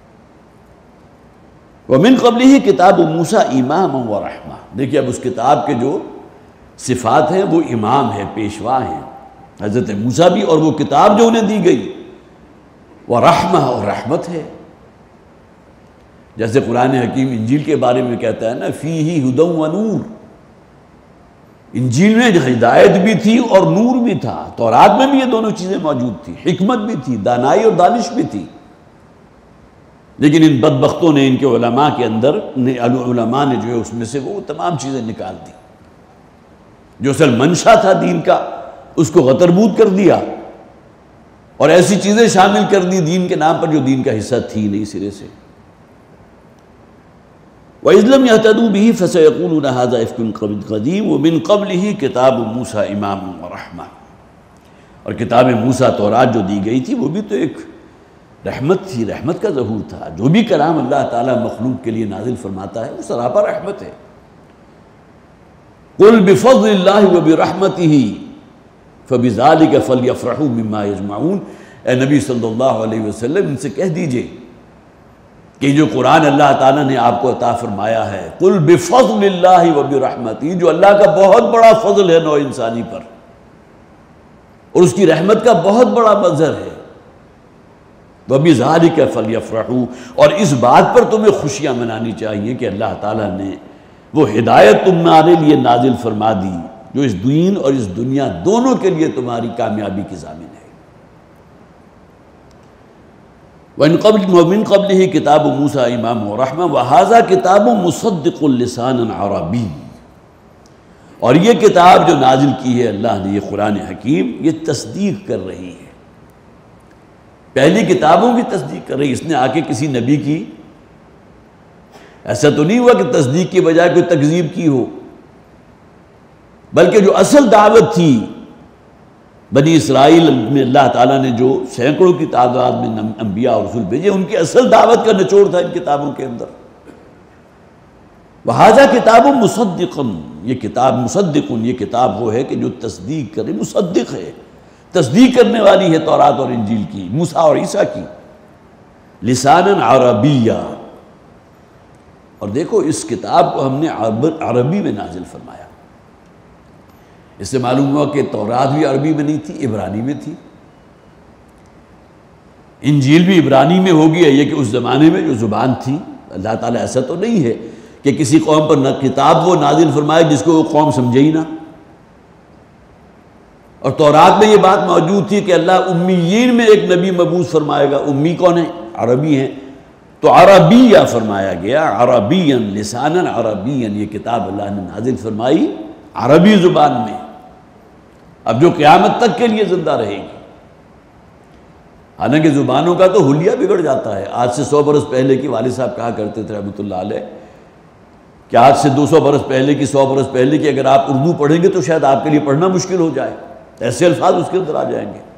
وَمِن قَبْلِهِ کتاب موسیٰ اماما وَرَحْمَةً، دیکھیے اب اس کتاب کے جو صفات ہیں وہ امام ہے، پیشوا ہیں، حضرت موسیٰ بھی، اور وہ کتاب جو انہیں دی گئی وَرَحْمَةً، اور رحمت ہے، جیسے قرآن حکیم انجیل کے بارے میں کہتا ہے نا فِيهِ هُدًى وَنُورٌ، انجیل میں ہدایت بھی تھی اور نور بھی تھا، تورات میں بھی یہ دونوں چیزیں موجود تھی، حکمت بھی تھی، دانائی اور دانش بھی تھی، لیکن ان بدبختوں نے، ان کے علماء کے اندر علماء نے جو ہے اس میں سے وہ تمام چیزیں نکال دی، جو اصل منشا تھا دین کا اس کو غتربود کر دیا، اور ایسی چیزیں شامل کر دی دین کے نام پر جو دین کا حصہ تھی نہیں سرے سے۔ وَإِذْ لَمْ يَهْتَدُوا بِهِ فَسَيَقُولُونَ هَذَا إِفْكٌ قَدِيمٌ وَمِن قَبْلِهِ کتاب موسیٰ امام وَرَحْمَةً، اور کتاب موسیٰ تورات جو دی گئی تھی وہ بھی تو ایک رحمت تھی، رحمت کا ظہور تھا، جو بھی کلام اللہ تعالیٰ مخلوق کے لیے نازل فرماتا ہے وہ سراپا رحمت ہے۔ قُلْ بِفَضْلِ اللَّهِ وَبِرَحْمَتِهِ فَبِذَلِكَ فَلْيَفْرَحُوا مِمَّا يَجْمَعُونَ، اے نبی صلی اللہ علیہ وسلم ان سے کہہ دیجئے کہ جو قرآن اللہ تعالیٰ نے آپ کو عطا فرمایا ہے، قُلْ بِفَضْلِ اللَّهِ وَبِرَحْمَتِهِ، جو اللہ کا بہت بڑا فضل ہے نوع انسانی پر، اور اس کی رحمت کا بہت بڑا مظہر ہے، وَبِذَلِكَ فَلْيَفْرَحُوا، اور اس بات پر تمہیں خوشیاں منانی چاہیے کہ اللہ تعالیٰ نے وہ ہدایت تمہارے لیے نازل فرما دی جو اس دین اور اس دنیا دونوں کے لیے تمہاری کامیابی کی ضامن ہے۔ وَمِن قَبْلِهِ کتاب موسیٰ امام وَرَحْمَةً وَهَذَا کتاب مُصَدِّقٌ لِسَانًا عَرَبِيٌّ، اور یہ کتاب جو نازل کی ہے اللہ نے، یہ قرآن حکیم، یہ تصدیق کر رہی ہے، پہلی کتابوں کی تصدیق کر رہی ہے۔ اس نے آ کے کسی نبی کی، ایسا تو نہیں ہوا کہ تصدیق کے بجائے کوئی تکذیب کی ہو، بلکہ جو اصل دعوت تھی بنی اسرائیل میں اللہ تعالیٰ نے جو سینکڑوں کی تعداد میں انبیاء اور رسول بھیجے، ان کی اصل دعوت کا نچوڑ تھا ان کتابوں کے اندر۔ وَهَذَا کتاب مُصَدِّقٌ، یہ کتاب مصدق، یہ کتاب وہ ہے کہ جو تصدیق کرے، مصدق ہے، تصدیق کرنے والی ہے تورات اور انجیل کی، موسیٰ اور عیسیٰ کی، لساناً عربیہ، اور دیکھو اس کتاب کو ہم نے عربی میں نازل فرمایا۔ اس سے معلوم ہوا کہ تورات بھی عربی میں نہیں تھی، عبرانی میں تھی، انجیل بھی عبرانی میں ہوگی، یہ کہ اس زمانے میں جو زبان تھی، اللہ تعالیٰ ایسا تو نہیں ہے کہ کسی قوم پر نہ کتاب وہ نازل فرمائے جس کو وہ قوم سمجھے ہی نہ، اور تورات میں یہ بات موجود تھی کہ اللہ امیین میں ایک نبی مبعوث فرمائے گا، امی کون ہیں؟ عربی ہیں، تو عربیہ فرمایا گیا، عربیًا لساناً عربیًا، یہ کتاب اللہ نے نازل فرمائی عربی زبان میں، اب جو قیامت تک کے لیے زندہ رہے گی۔ حالانکہ زبانوں کا تو حلیہ بگڑ جاتا ہے، آج سے 100 برس پہلے کی والد صاحب کہا کرتے تھے رحمۃ اللہ علیہ کہ آج سے 200 برس پہلے کی، 100 برس پہلے کی اگر آپ اردو پڑھیں گے تو شاید آپ کے لیے پڑھنا مشکل ہو جائے، ایسے الفاظ اس کے اندر آ جائیں گے۔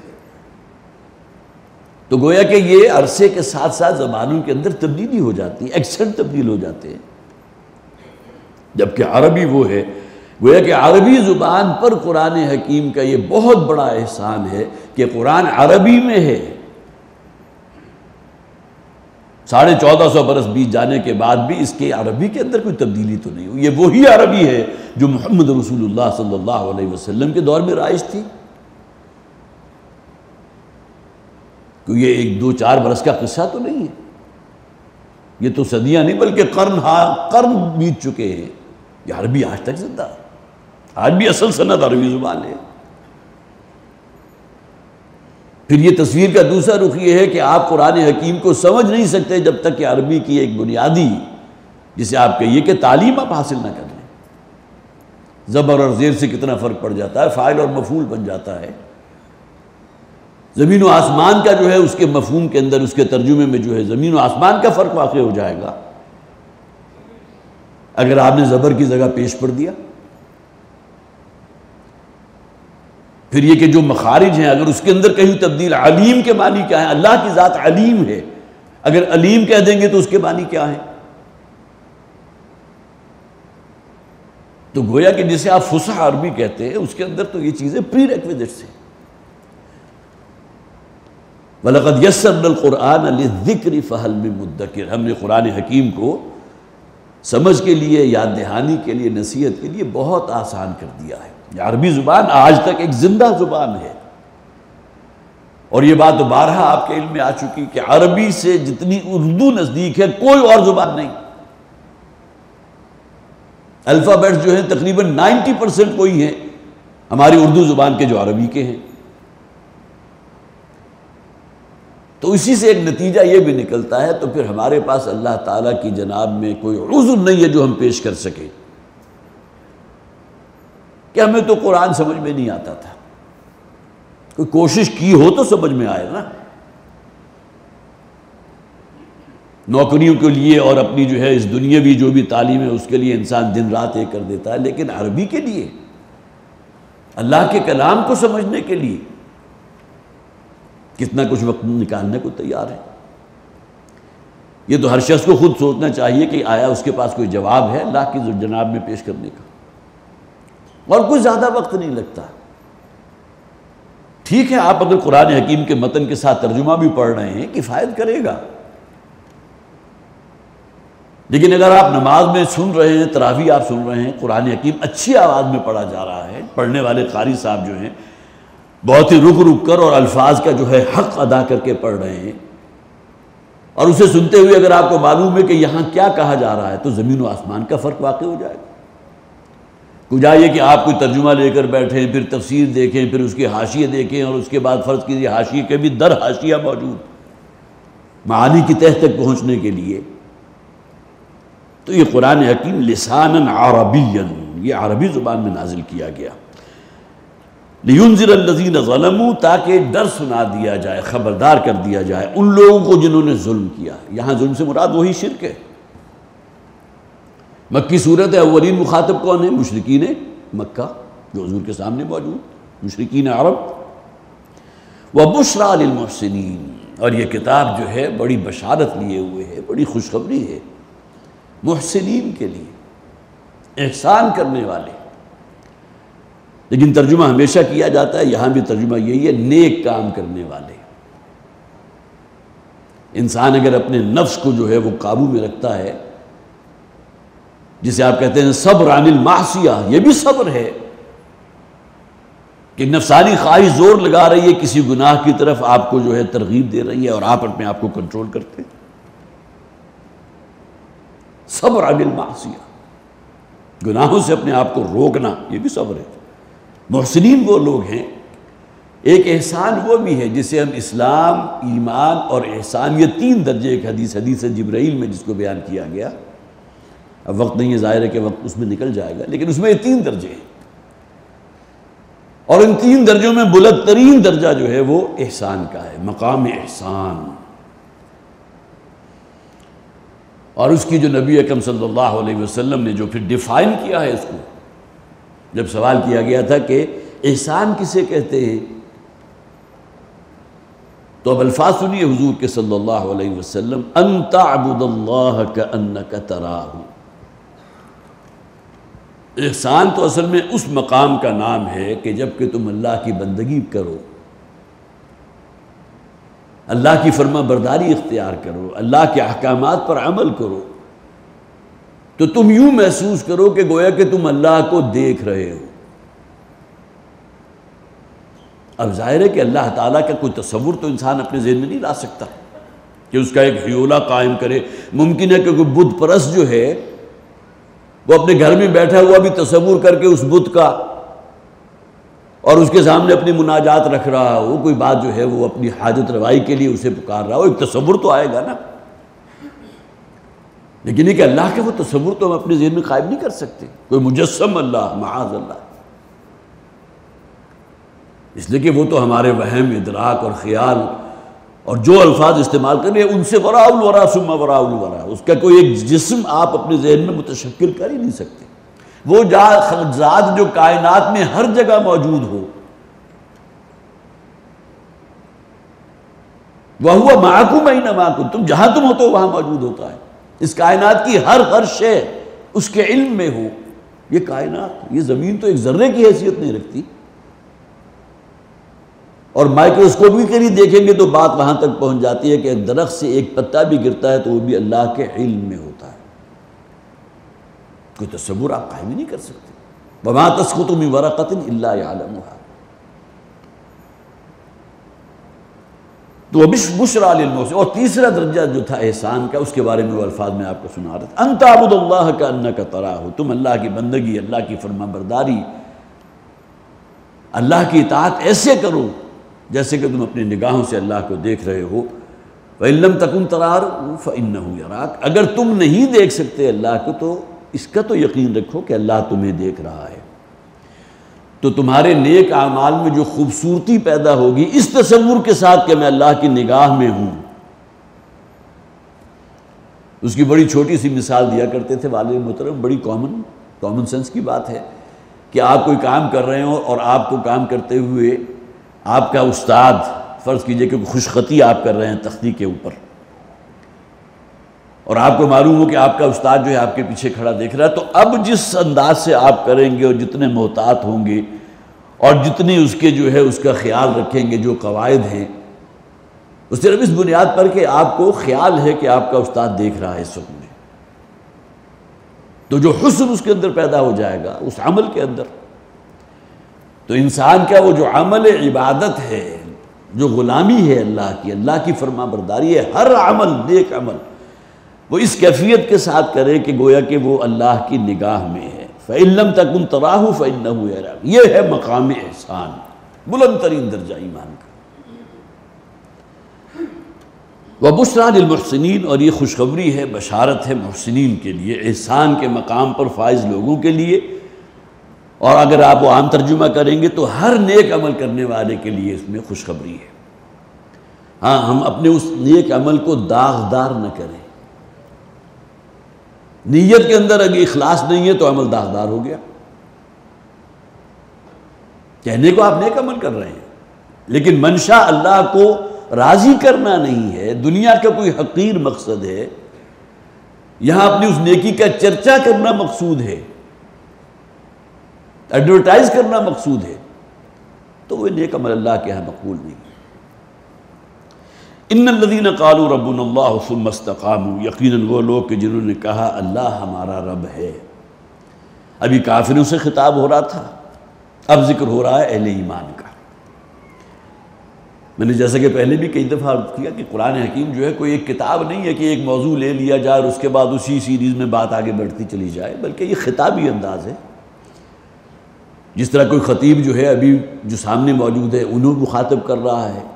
تو گویا کہ یہ عرصے کے ساتھ ساتھ زبانوں کے اندر تبدیلی ہو جاتی ہے، ایکسنٹ تبدیل ہو جاتے ہیں، جبکہ عربی وہ ہے، گویا کہ عربی زبان پر قرآن حکیم کا یہ بہت بڑا احسان ہے کہ قرآن عربی میں ہے۔ 1450 برس بیت جانے کے بعد بھی اس کے عربی کے اندر کوئی تبدیلی تو نہیں ہوئی، یہ وہی عربی ہے جو محمد رسول اللہ صلی اللہ علیہ وسلم کے دور میں رائج تھی۔ یہ 1-2-4 برس کا قصہ تو نہیں ہے، یہ تو صدیاں نہیں بلکہ قرن بیت چکے ہیں، یہ عربی آج تک زندہ ہے، آج بھی اصل سند عربی زبان ہے۔ پھر یہ تصویر کا دوسرا رخ یہ ہے کہ آپ قرآن حکیم کو سمجھ نہیں سکتے جب تک کہ عربی کی ایک بنیادی، جسے آپ کہیے کہ تعلیم آپ حاصل نہ کر لیں۔ زبر اور زیر سے کتنا فرق پڑ جاتا ہے، فاعل اور مفعول بن جاتا ہے، زمین و آسمان کا جو ہے اس کے مفہوم کے اندر، اس کے ترجمے میں جو ہے زمین و آسمان کا فرق واقع ہو جائے گا اگر آپ نے زبر کی جگہ پیش پڑھ دیا۔ پھر یہ کہ جو مخارج ہیں اگر اس کے اندر کہیں تبدیل، علیم کے معنی کیا ہے؟ اللہ کی ذات علیم ہے، اگر علیم کہہ دیں گے تو اس کے معنی کیا ہے؟ تو گویا کہ جسے آپ فصیح عربی کہتے ہیں اس کے اندر تو یہ چیزیں پری ریکویزٹس ہیں۔ وَلَقَدْ يَسَّرْنَا الْقُرْآنَ لِلذِّكْرِ فَهَلْ مِن مُدَّكِرٍ، ہم نے قرآن حکیم کو سمجھ کے لیے، یاد دہانی کے لیے، نصیحت کے لیے بہت آسان کر دیا ہے۔ یہ عربی زبان آج تک ایک زندہ زبان ہے، اور یہ بات بارہا آپ کے علم میں آ چکی کہ عربی سے جتنی اردو نزدیک ہے کوئی اور زبان نہیں۔ الفابیٹس جو ہیں تقریباً 90% کوئی ہیں ہماری اردو زبان کے جو عربی کے ہیں۔ تو اسی سے ایک نتیجہ یہ بھی نکلتا ہے، تو پھر ہمارے پاس اللہ تعالیٰ کی جناب میں کوئی عذر نہیں ہے جو ہم پیش کر سکیں کہ ہمیں تو قرآن سمجھ میں نہیں آتا تھا۔ کوئی کوشش کی ہو تو سمجھ میں آئے نا۔ نوکریوں کے لیے اور اپنی جو ہے اس دنیاوی جو بھی تعلیم ہے اس کے لیے انسان دن رات ایک کر دیتا ہے، لیکن عربی کے لیے، اللہ کے کلام کو سمجھنے کے لیے کتنا کچھ وقت نکالنے کو تیار ہے۔ یہ تو ہر شخص کو خود سوچنا چاہیے کہ آیا اس کے پاس کوئی جواب ہے اللہ کی جناب میں پیش کرنے کا، اور کوئی زیادہ وقت نہیں لگتا۔ ٹھیک ہے آپ اگر قرآن حکیم کے متن کے ساتھ ترجمہ بھی پڑھ رہے ہیں کفایت کرے گا، لیکن اگر آپ نماز میں سن رہے ہیں، تراویح آپ سن رہے ہیں، قرآن حکیم اچھی آواز میں پڑھا جا رہا ہے، پڑھنے والے قاری صاحب جو ہیں بہت ہی رک رک کر اور الفاظ کا جو ہے حق ادا کر کے پڑھ رہے ہیں، اور اسے سنتے ہوئے اگر آپ کو معلوم ہے کہ یہاں کیا کہا جا رہا ہے تو زمین و آسمان کا فرق واقع ہو جائے گا۔ کجا یہ کہ آپ کوئی ترجمہ لے کر بیٹھیں، پھر تفسیر دیکھیں، پھر اس کے حاشیے دیکھیں، اور اس کے بعد فرض کیجیے حاشیے کے بھی در حاشیہ موجود معانی کی تہ تک پہنچنے کے لیے۔ تو یہ قرآن حکیم لسانا عربیا، یہ عربی زبان میں نازل کیا گیا، لِيُنذِرَ الَّذِينَ ظَلَمُوا، تاکہ ڈر سنا دیا جائے، خبردار کر دیا جائے ان لوگوں کو جنہوں نے ظلم کیا۔ یہاں ظلم سے مراد وہی شرک ہے۔ مکی صورت ہے، اولین مخاطب کون ہے؟ مشرکین مکہ جو حضور کے سامنے موجود، مشرکین عرب۔ وَبُشْرَى لِلْمُحْسِنِينَ، اور یہ کتاب جو ہے بڑی بشارت لیے ہوئے ہے، بڑی خوشخبری ہے محسنین کے لیے، احسان کرنے والے۔ لیکن ترجمہ ہمیشہ کیا جاتا ہے، یہاں بھی ترجمہ یہی ہے، نیک کام کرنے والے۔ انسان اگر اپنے نفس کو جو ہے وہ قابو میں رکھتا ہے، جسے آپ کہتے ہیں صبر عن المعصیہ، یہ بھی صبر ہے کہ نفسانی خواہش زور لگا رہی ہے کسی گناہ کی طرف، آپ کو جو ہے ترغیب دے رہی ہے اور آپ اپنے آپ کو کنٹرول کرتے ہیں۔ صبر عن المعصیہ، گناہوں سے اپنے آپ کو روکنا، یہ بھی صبر ہے۔ محسنین وہ لوگ ہیں، ایک احسان وہ بھی ہے جسے ہم اسلام، ایمان اور احسان، یہ تین درجے، ایک حدیث جبرائیل میں جس کو بیان کیا گیا، اب وقت نہیں ہے، ظاہر ہے کہ وقت اس میں نکل جائے گا، لیکن اس میں یہ تین درجے ہیں، اور ان تین درجوں میں بلند ترین درجہ جو ہے وہ احسان کا ہے، مقام احسان۔ اور اس کی جو نبی اکرم صلی اللہ علیہ وسلم نے جو پھر ڈیفائن کیا ہے اس کو، جب سوال کیا گیا تھا کہ احسان کسے کہتے ہیں، تو اب الفاظ سنیے حضور کے صلی اللہ علیہ وسلم، ان تعبد اللہ کأنک تراہ۔ احسان تو اصل میں اس مقام کا نام ہے کہ جب کہ تم اللہ کی بندگی کرو، اللہ کی فرما برداری اختیار کرو، اللہ کے احکامات پر عمل کرو، تو تم یوں محسوس کرو کہ گویا کہ تم اللہ کو دیکھ رہے ہو۔ اب ظاہر ہے کہ اللہ تعالیٰ کا کوئی تصور تو انسان اپنے ذہن میں نہیں لا سکتا کہ اس کا ایک ہیولہ قائم کرے۔ ممکن ہے کہ کوئی بت پرست جو ہے وہ اپنے گھر میں بیٹھا ہوا بھی تصور کر کے اس بت کا، اور اس کے سامنے اپنی مناجات رکھ رہا ہو، کوئی بات جو ہے وہ اپنی حاجت روائی کے لیے اسے پکار رہا ہو، ایک تصور تو آئے گا نا۔ لیکن یہ کہ اللہ کے وہ تصور تو ہم اپنے ذہن میں قائم نہیں کر سکتے، کوئی مجسم اللہ، معاذ اللہ۔ اس لیے کہ وہ تو ہمارے وہم، ادراک اور خیال اور جو الفاظ استعمال کر رہے ہیں ان سے وراء الورا ثم وراء الورا، اس کا کوئی ایک جسم آپ اپنے ذہن میں متشکل کر ہی نہیں سکتے۔ وہ ذات جو کائنات میں ہر جگہ موجود ہو، وَهُوَ مَعَكُمْ أَيْنَمَا كُنْتُمْ، جہاں تم ہوتے ہو وہاں موجود ہوتا ہے۔ اس کائنات کی ہر شے اس کے علم میں ہو۔ یہ کائنات، یہ زمین تو ایک ذرے کی حیثیت نہیں رکھتی، اور مائکروسکوپ کے ذریعے دیکھیں گے تو بات وہاں تک پہنچ جاتی ہے کہ ایک درخت سے ایک پتا بھی گرتا ہے تو وہ بھی اللہ کے علم میں ہوتا ہے۔ کوئی تصور آپ قائم ہی نہیں کر سکتے۔ وَمَا تَسْقُطُ مِن وَرَقَةٍ إِلَّا يَعْلَمُهَا۔ تو بشرا للمحسنین۔ اور تیسرا درجہ جو تھا احسان کا، اس کے بارے میں وہ الفاظ میں آپ کو سنا رہا تھا، ان تعبد اللہ کأنک تراہ، تم اللہ کی بندگی، اللہ کی فرما برداری، اللہ کی اطاعت ایسے کرو جیسے کہ تم اپنی نگاہوں سے اللہ کو دیکھ رہے ہو۔ وَإِن لَمْ تَكُنْ تَرَاهُ فَإِنَّهُ يَرَاكَ، اگر تم نہیں دیکھ سکتے اللہ کو تو اس کا تو یقین رکھو کہ اللہ تمہیں دیکھ رہا ہے۔ تو تمہارے نیک اعمال میں جو خوبصورتی پیدا ہوگی اس تصور کے ساتھ کہ میں اللہ کی نگاہ میں ہوں، اس کی بڑی چھوٹی سی مثال دیا کرتے تھے والد محترم، بڑی کامن سینس کی بات ہے کہ آپ کوئی کام کر رہے ہوں اور آپ کو کام کرتے ہوئے آپ کا استاد، فرض کیجئے کہ خوش خطی آپ کر رہے ہیں تختی کے اوپر، اور آپ کو معلوم ہو کہ آپ کا استاد جو ہے آپ کے پیچھے کھڑا دیکھ رہا ہے، تو اب جس انداز سے آپ کریں گے اور جتنے محتاط ہوں گے اور جتنی اس کے جو ہے اس کا خیال رکھیں گے، جو قواعد ہیں، اس صرف اس بنیاد پر کہ آپ کو خیال ہے کہ آپ کا استاد دیکھ رہا ہے اس وقت میں، تو جو حسن اس کے اندر پیدا ہو جائے گا اس عمل کے اندر، تو انسان کا وہ جو عمل عبادت ہے، جو غلامی ہے اللہ کی فرما برداری ہے، ہر عمل نیک عمل وہ اس کیفیت کے ساتھ کرے کہ گویا کہ وہ اللہ کی نگاہ میں ہے۔ فَإِن لَمْ تَكُنْ تَرَاهُ فَإِنَّهُ يَرَاكَ، یہ ہے مقام احسان، بلند ترین درجہ ایمان کا۔ وَبُشْرَىٰ لِلْمُحْسِنِينَ، اور یہ خوشخبری ہے، بشارت ہے محسنین کے لیے، احسان کے مقام پر فائز لوگوں کے لیے، اور اگر آپ وہ عام ترجمہ کریں گے تو ہر نیک عمل کرنے والے کے لیے اس میں خوشخبری ہے۔ ہاں، ہم اپنے اس نیک عمل کو داغدار نہ کریں۔ نیت کے اندر اگر اخلاص نہیں ہے تو عمل داغدار ہو گیا۔ کہنے کو آپ نیک عمل کر رہے ہیں لیکن منشا اللہ کو راضی کرنا نہیں ہے، دنیا کا کوئی حقیر مقصد ہے، یہاں اپنی اس نیکی کا چرچا کرنا مقصود ہے، ایڈورٹائز کرنا مقصود ہے، تو وہ نیک عمل اللہ کے ہاں مقبول نہیں۔ ان الذین قالوا ربنا اللہ ثم استقاموا، یقیناً وہ لوگ کہ جنہوں نے کہا اللہ ہمارا رب ہے۔ ابھی کافروں سے خطاب ہو رہا تھا، اب ذکر ہو رہا ہے اہل ایمان کا۔ میں نے جیسا کہ پہلے بھی کئی دفعہ عرض کیا کہ قرآن حکیم جو ہے کوئی ایک کتاب نہیں ہے کہ ایک موضوع لے لیا جائے اور اس کے بعد اسی سیریز میں بات آگے بڑھتی چلی جائے، بلکہ یہ خطابی انداز ہے۔ جس طرح کوئی خطیب جو ہے ابھی جو سامنے موجود ہے انہوں مخاطب کر رہا ہے،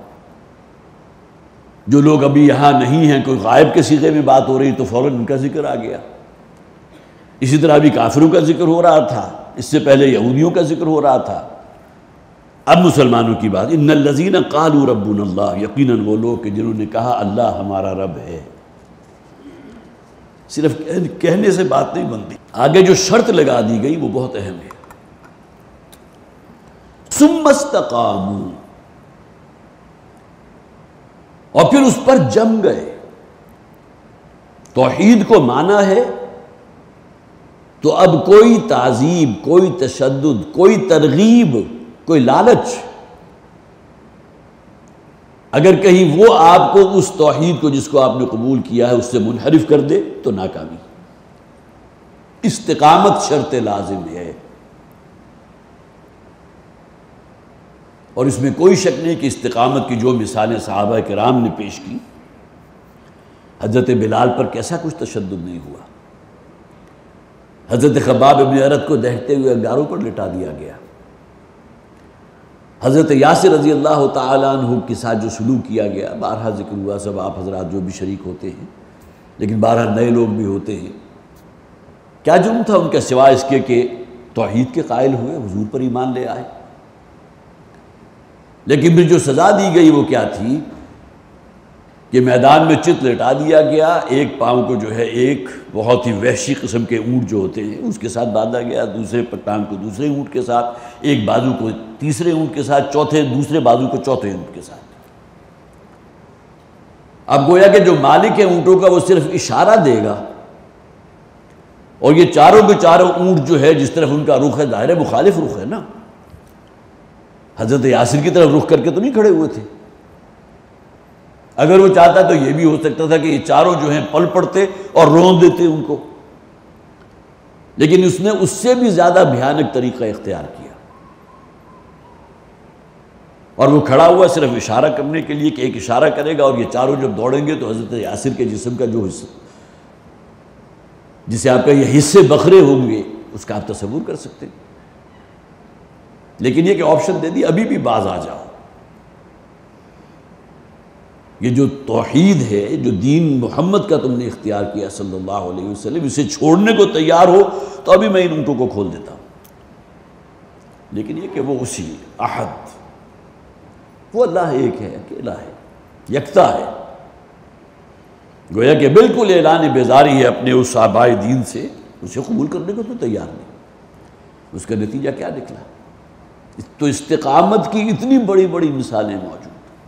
جو لوگ ابھی یہاں نہیں ہیں، کوئی غائب کے صیغے میں بات ہو رہی تو فوراً ان کا ذکر آ گیا۔ اسی طرح ابھی کافروں کا ذکر ہو رہا تھا، اس سے پہلے یہودیوں کا ذکر ہو رہا تھا، اب مسلمانوں کی بات۔ ان الذین قالوا ربنا اللہ، یقیناً وہ لوگ کہ جنہوں نے کہا اللہ ہمارا رب ہے۔ صرف کہنے سے بات نہیں بنتی، آگے جو شرط لگا دی گئی وہ بہت اہم ہے۔ ثم استقاموا، اور پھر اس پر جم گئے۔ توحید کو مانا ہے تو اب کوئی تعذیب، کوئی تشدد، کوئی ترغیب، کوئی لالچ اگر کہیں وہ آپ کو اس توحید کو جس کو آپ نے قبول کیا ہے اس سے منحرف کر دے تو ناکامی۔ استقامت شرط لازم ہے، اور اس میں کوئی شک نہیں کہ استقامت کی جو مثالیں صحابہ کرام نے پیش کی، حضرت بلال پر کیسا کچھ تشدد نہیں ہوا، حضرت خباب ابن ارت کو دہتے ہوئے انگاروں پر لٹا دیا گیا، حضرت یاسر رضی اللہ تعالیٰ عنہ کے ساتھ جو سلوک کیا گیا، بارہا ذکر ہوا، سب آپ حضرات جو بھی شریک ہوتے ہیں، لیکن بارہا نئے لوگ بھی ہوتے ہیں۔ کیا جرم تھا ان کا سوائے اس کے کہ توحید کے قائل ہوئے، حضور پر ایمان لے آئے؟ لیکن پھر جو سزا دی گئی وہ کیا تھی کہ میدان میں چت لٹا دیا گیا، ایک پاؤں کو جو ہے ایک بہت ہی وحشی قسم کے اونٹ جو ہوتے ہیں اس کے ساتھ باندھا گیا، دوسرے ٹانگ کو دوسرے اونٹ کے ساتھ، ایک بازو کو تیسرے اونٹ کے ساتھ، دوسرے بازو کو چوتھے اونٹ کے ساتھ۔ اب گویا کہ جو مالک ہے اونٹوں کا وہ صرف اشارہ دے گا، اور یہ چاروں کے چاروں اونٹ جو ہے جس طرف ان کا رخ ہے ظاہر ہے مخالف رخ ہے نا، حضرت یاسر کی طرف رخ کر کے تو نہیں کھڑے ہوئے تھے۔ اگر وہ چاہتا تو یہ بھی ہو سکتا تھا کہ یہ چاروں جو ہیں پل پڑتے اور رون دیتے ان کو، لیکن اس نے اس سے بھی زیادہ بھیانک طریقہ اختیار کیا، اور وہ کھڑا ہوا صرف اشارہ کرنے کے لیے کہ ایک اشارہ کرے گا اور یہ چاروں جب دوڑیں گے تو حضرت یاسر کے جسم کا جو حصہ جسے آپ کا یہ حصے بکھرے ہوں گے اس کا آپ تصور کر سکتے ہیں، لیکن یہ کہ آپشن دے دی ابھی بھی باز آ جاؤ۔ یہ جو توحید ہے، جو دین محمد کا تم نے اختیار کیا صلی اللہ علیہ وسلم، اسے چھوڑنے کو تیار ہو تو ابھی میں ان اونٹوں کو کھول دیتا ہوں، لیکن یہ کہ وہ اسی احد، وہ اللہ ایک ہے، اکیلا ہے، یکتا ہے، گویا کہ بالکل اعلان بیزاری ہے اپنے اس آبائے دین سے، اسے قبول کرنے کو تو تیار نہیں۔ اس کا نتیجہ کیا نکلا؟ تو استقامت کی اتنی بڑی بڑی مثالیں موجود۔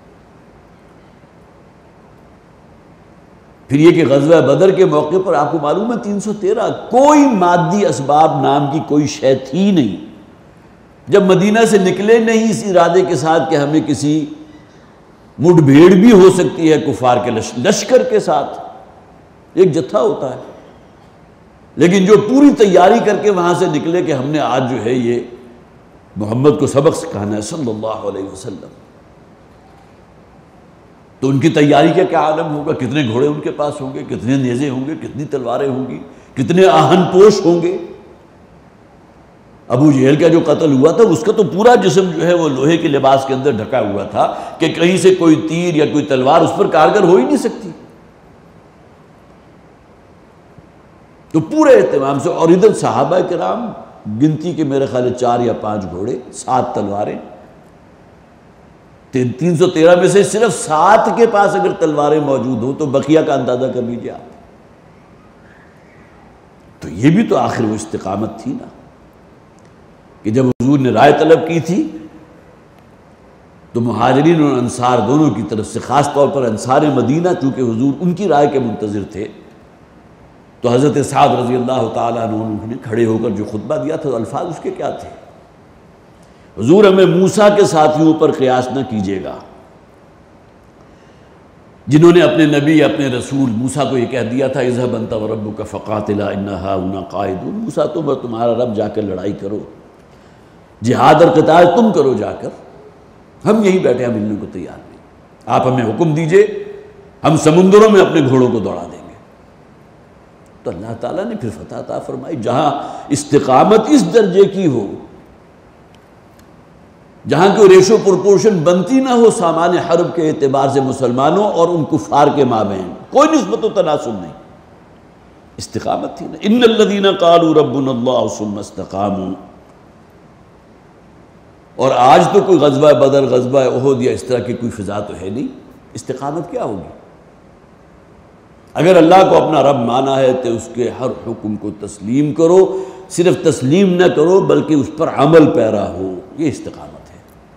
پھر یہ کہ غزوہ بدر کے موقع پر آپ کو معلوم ہے 313 کوئی مادی اسباب نام کی کوئی شے تھی نہیں، جب مدینہ سے نکلے نہیں اس ارادے کے ساتھ کہ ہمیں کسی مڈ بھیڑ بھی ہو سکتی ہے کفار کے لشکر کے ساتھ، ایک جتھا ہوتا ہے، لیکن جو پوری تیاری کر کے وہاں سے نکلے کہ ہم نے آج جو ہے یہ محمد کو سبق سکھانا ہے صلی اللہ علیہ وسلم، تو ان کی تیاری کا کیا عالم ہوگا، کتنے گھوڑے ان کے پاس ہوں گے، کتنے نیزے ہوں گے، کتنی تلواریں ہوں گی، کتنے آہن پوش ہوں گے۔ ابو جہل کا جو قتل ہوا تھا اس کا تو پورا جسم جو ہے وہ لوہے کے لباس کے اندر ڈھکا ہوا تھا کہ کہیں سے کوئی تیر یا کوئی تلوار اس پر کارگر ہو ہی نہیں سکتی، تو پورے اہتمام سے۔ اور ادھر صحابہ کرام گنتی کے میرے خیال 4 یا 5 گھوڑے، 7 تلواریں، 313 میں سے صرف 7 کے پاس اگر تلواریں موجود ہوں تو بقیہ کا اندازہ کر لیجیے آپ۔ تو یہ بھی تو آخر وہ استقامت تھی نا، کہ جب حضور نے رائے طلب کی تھی تو مہاجرین اور انصار دونوں کی طرف سے، خاص طور پر انصار مدینہ چونکہ حضور ان کی رائے کے منتظر تھے، تو حضرت سعد رضی اللہ تعالیٰ عنہ نے کھڑے ہو کر جو خطبہ دیا تھا، الفاظ اس کے کیا تھے؟ حضور ہمیں موسیٰ کے ساتھیوں پر قیاس نہ کیجیے گا، جنہوں نے اپنے نبی اپنے رسول موسیٰ کو یہ کہہ دیا تھا اذهب انت وربک فقاتلا ان هاہنا قاعدون، موسیٰ تم اور تمہارا رب جا کر لڑائی کرو، جہاد اور قتال تم کرو جا کر، ہم یہیں بیٹھے، ہم ملنے کو تیار نہیں، آپ ہمیں حکم دیجئے، ہم سمندروں میں اپنے گھوڑوں کو دوڑا دیں گے۔ تو اللہ تعالیٰ نے پھر فتح عطا فرمائی۔ جہاں استقامت اس درجے کی ہو، جہاں کوئی ریشو پروپورشن بنتی نہ ہو سامان حرب کے اعتبار سے مسلمانوں اور ان کفار کے مابین، کوئی نسبت و تناسب نہیں، استقامت تھی نا۔ ان الذین قالوا ربنا اللہ ثم استقاموا۔ اور آج تو کوئی غزوہ بدر، غزوہ احد یا اس طرح کی کوئی فضا تو ہے نہیں، استقامت کیا ہوگی؟ اگر اللہ کو اپنا رب مانا ہے تو اس کے ہر حکم کو تسلیم کرو، صرف تسلیم نہ کرو بلکہ اس پر عمل پیرا ہو، یہ استقامت ہے۔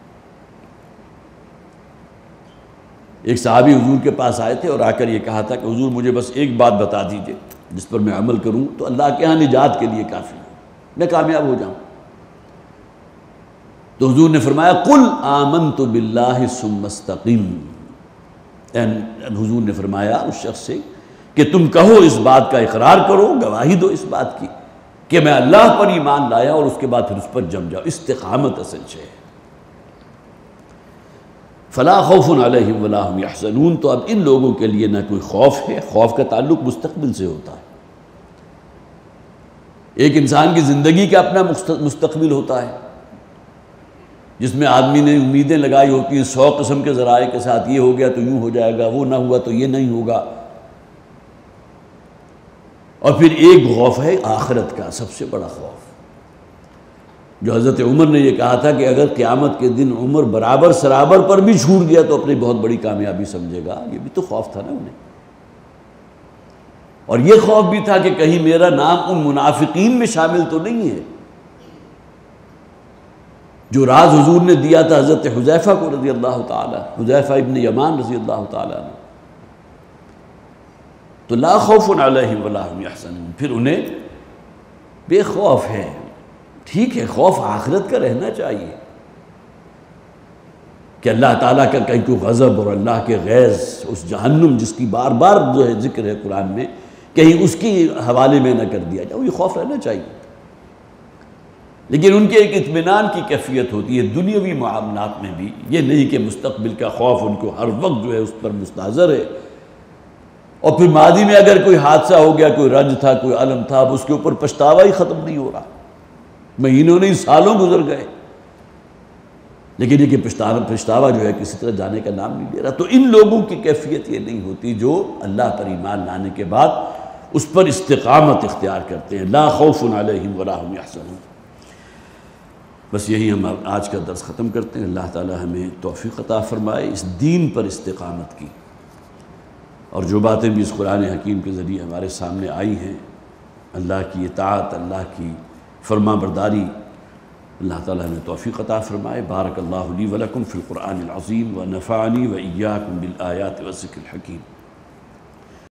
ایک صحابی حضور کے پاس آئے تھے اور آ کر یہ کہا تھا کہ حضور مجھے بس ایک بات بتا دیجئے جس پر میں عمل کروں تو اللہ کے ہاں نجات کے لیے کافی ہو، میں کامیاب ہو جاؤں۔ تو حضور نے فرمایا قل آمنت باللہ ثم استقم، حضور نے فرمایا اس شخص سے کہ تم کہو اس بات کا اقرار کرو، گواہی دو اس بات کی کہ میں اللہ پر ایمان لایا، اور اس کے بعد پھر اس پر جم جاؤ۔ استقامت اصل ہے۔ فلا خوف علیہم ولا هم یحزنون، تو اب ان لوگوں کے لیے نہ کوئی خوف ہے، خوف کا تعلق مستقبل سے ہوتا ہے۔ ایک انسان کی زندگی کا اپنا مستقبل ہوتا ہے جس میں آدمی نے امیدیں لگائی ہوتی ہیں 100 قسم کے ذرائع کے ساتھ، یہ ہو گیا تو یوں ہو جائے گا، وہ نہ ہوا تو یہ نہیں ہوگا۔ اور پھر ایک خوف ہے آخرت کا، سب سے بڑا خوف، جو حضرت عمر نے یہ کہا تھا کہ اگر قیامت کے دن عمر برابر سرابر پر بھی چھوٹ گیا تو اپنی بہت بڑی کامیابی سمجھے گا، یہ بھی تو خوف تھا نا انہیں، اور یہ خوف بھی تھا کہ کہیں میرا نام ان منافقین میں شامل تو نہیں ہے جو راز حضور نے دیا تھا حضرت حذیفہ کو رضی اللہ تعالیٰ، حذیفہ ابن یمان رضی اللہ تعالیٰ عنہ، تو لا خوف علیہم ولا هم یحزنون، پھر انہیں بے خوف ہے۔ ٹھیک ہے، خوف آخرت کا رہنا چاہیے کہ اللہ تعالیٰ کا کہیں کوئی غضب اور اللہ کے غیظ، اس جہنم جس کی بار بار جو ہے ذکر ہے قرآن میں، کہیں اس کی حوالے میں نہ کر دیا جائے، یہ خوف رہنا چاہیے۔ لیکن ان کے ایک اطمینان کی کیفیت ہوتی ہے دنیاوی معاملات میں بھی، یہ نہیں کہ مستقبل کا خوف ان کو ہر وقت جو ہے اس پر مستحضر ہے، اور پھر ماضی میں اگر کوئی حادثہ ہو گیا، کوئی رنج تھا، کوئی علم تھا، اب اس کے اوپر پچھتاوا ہی ختم نہیں ہو رہا، مہینوں نہیں سالوں گزر گئے، لیکن یہ کہ پچھتاوا جو ہے کسی طرح جانے کا نام نہیں لے رہا۔ تو ان لوگوں کی کیفیت یہ نہیں ہوتی جو اللہ پر ایمان لانے کے بعد اس پر استقامت اختیار کرتے ہیں، لا خوف علیہم ولا هم یحزنون۔ بس یہی ہم آج کا درس ختم کرتے ہیں۔ اللہ تعالی ہمیں توفیق عطا فرمائے اس دین پر استقامت کی، اور جو باتیں بھی اس قرآن حکیم کے ذریعے ہمارے سامنے آئی ہیں، اللہ کی اطاعت، اللہ کی فرما برداری، اللہ تعالی ہمیں توفیق عطا فرمائے۔ بارک اللہ لی ولکم فی القرآن العظیم ونفعنی وإیاکم بالآیات والذکر الحکیم۔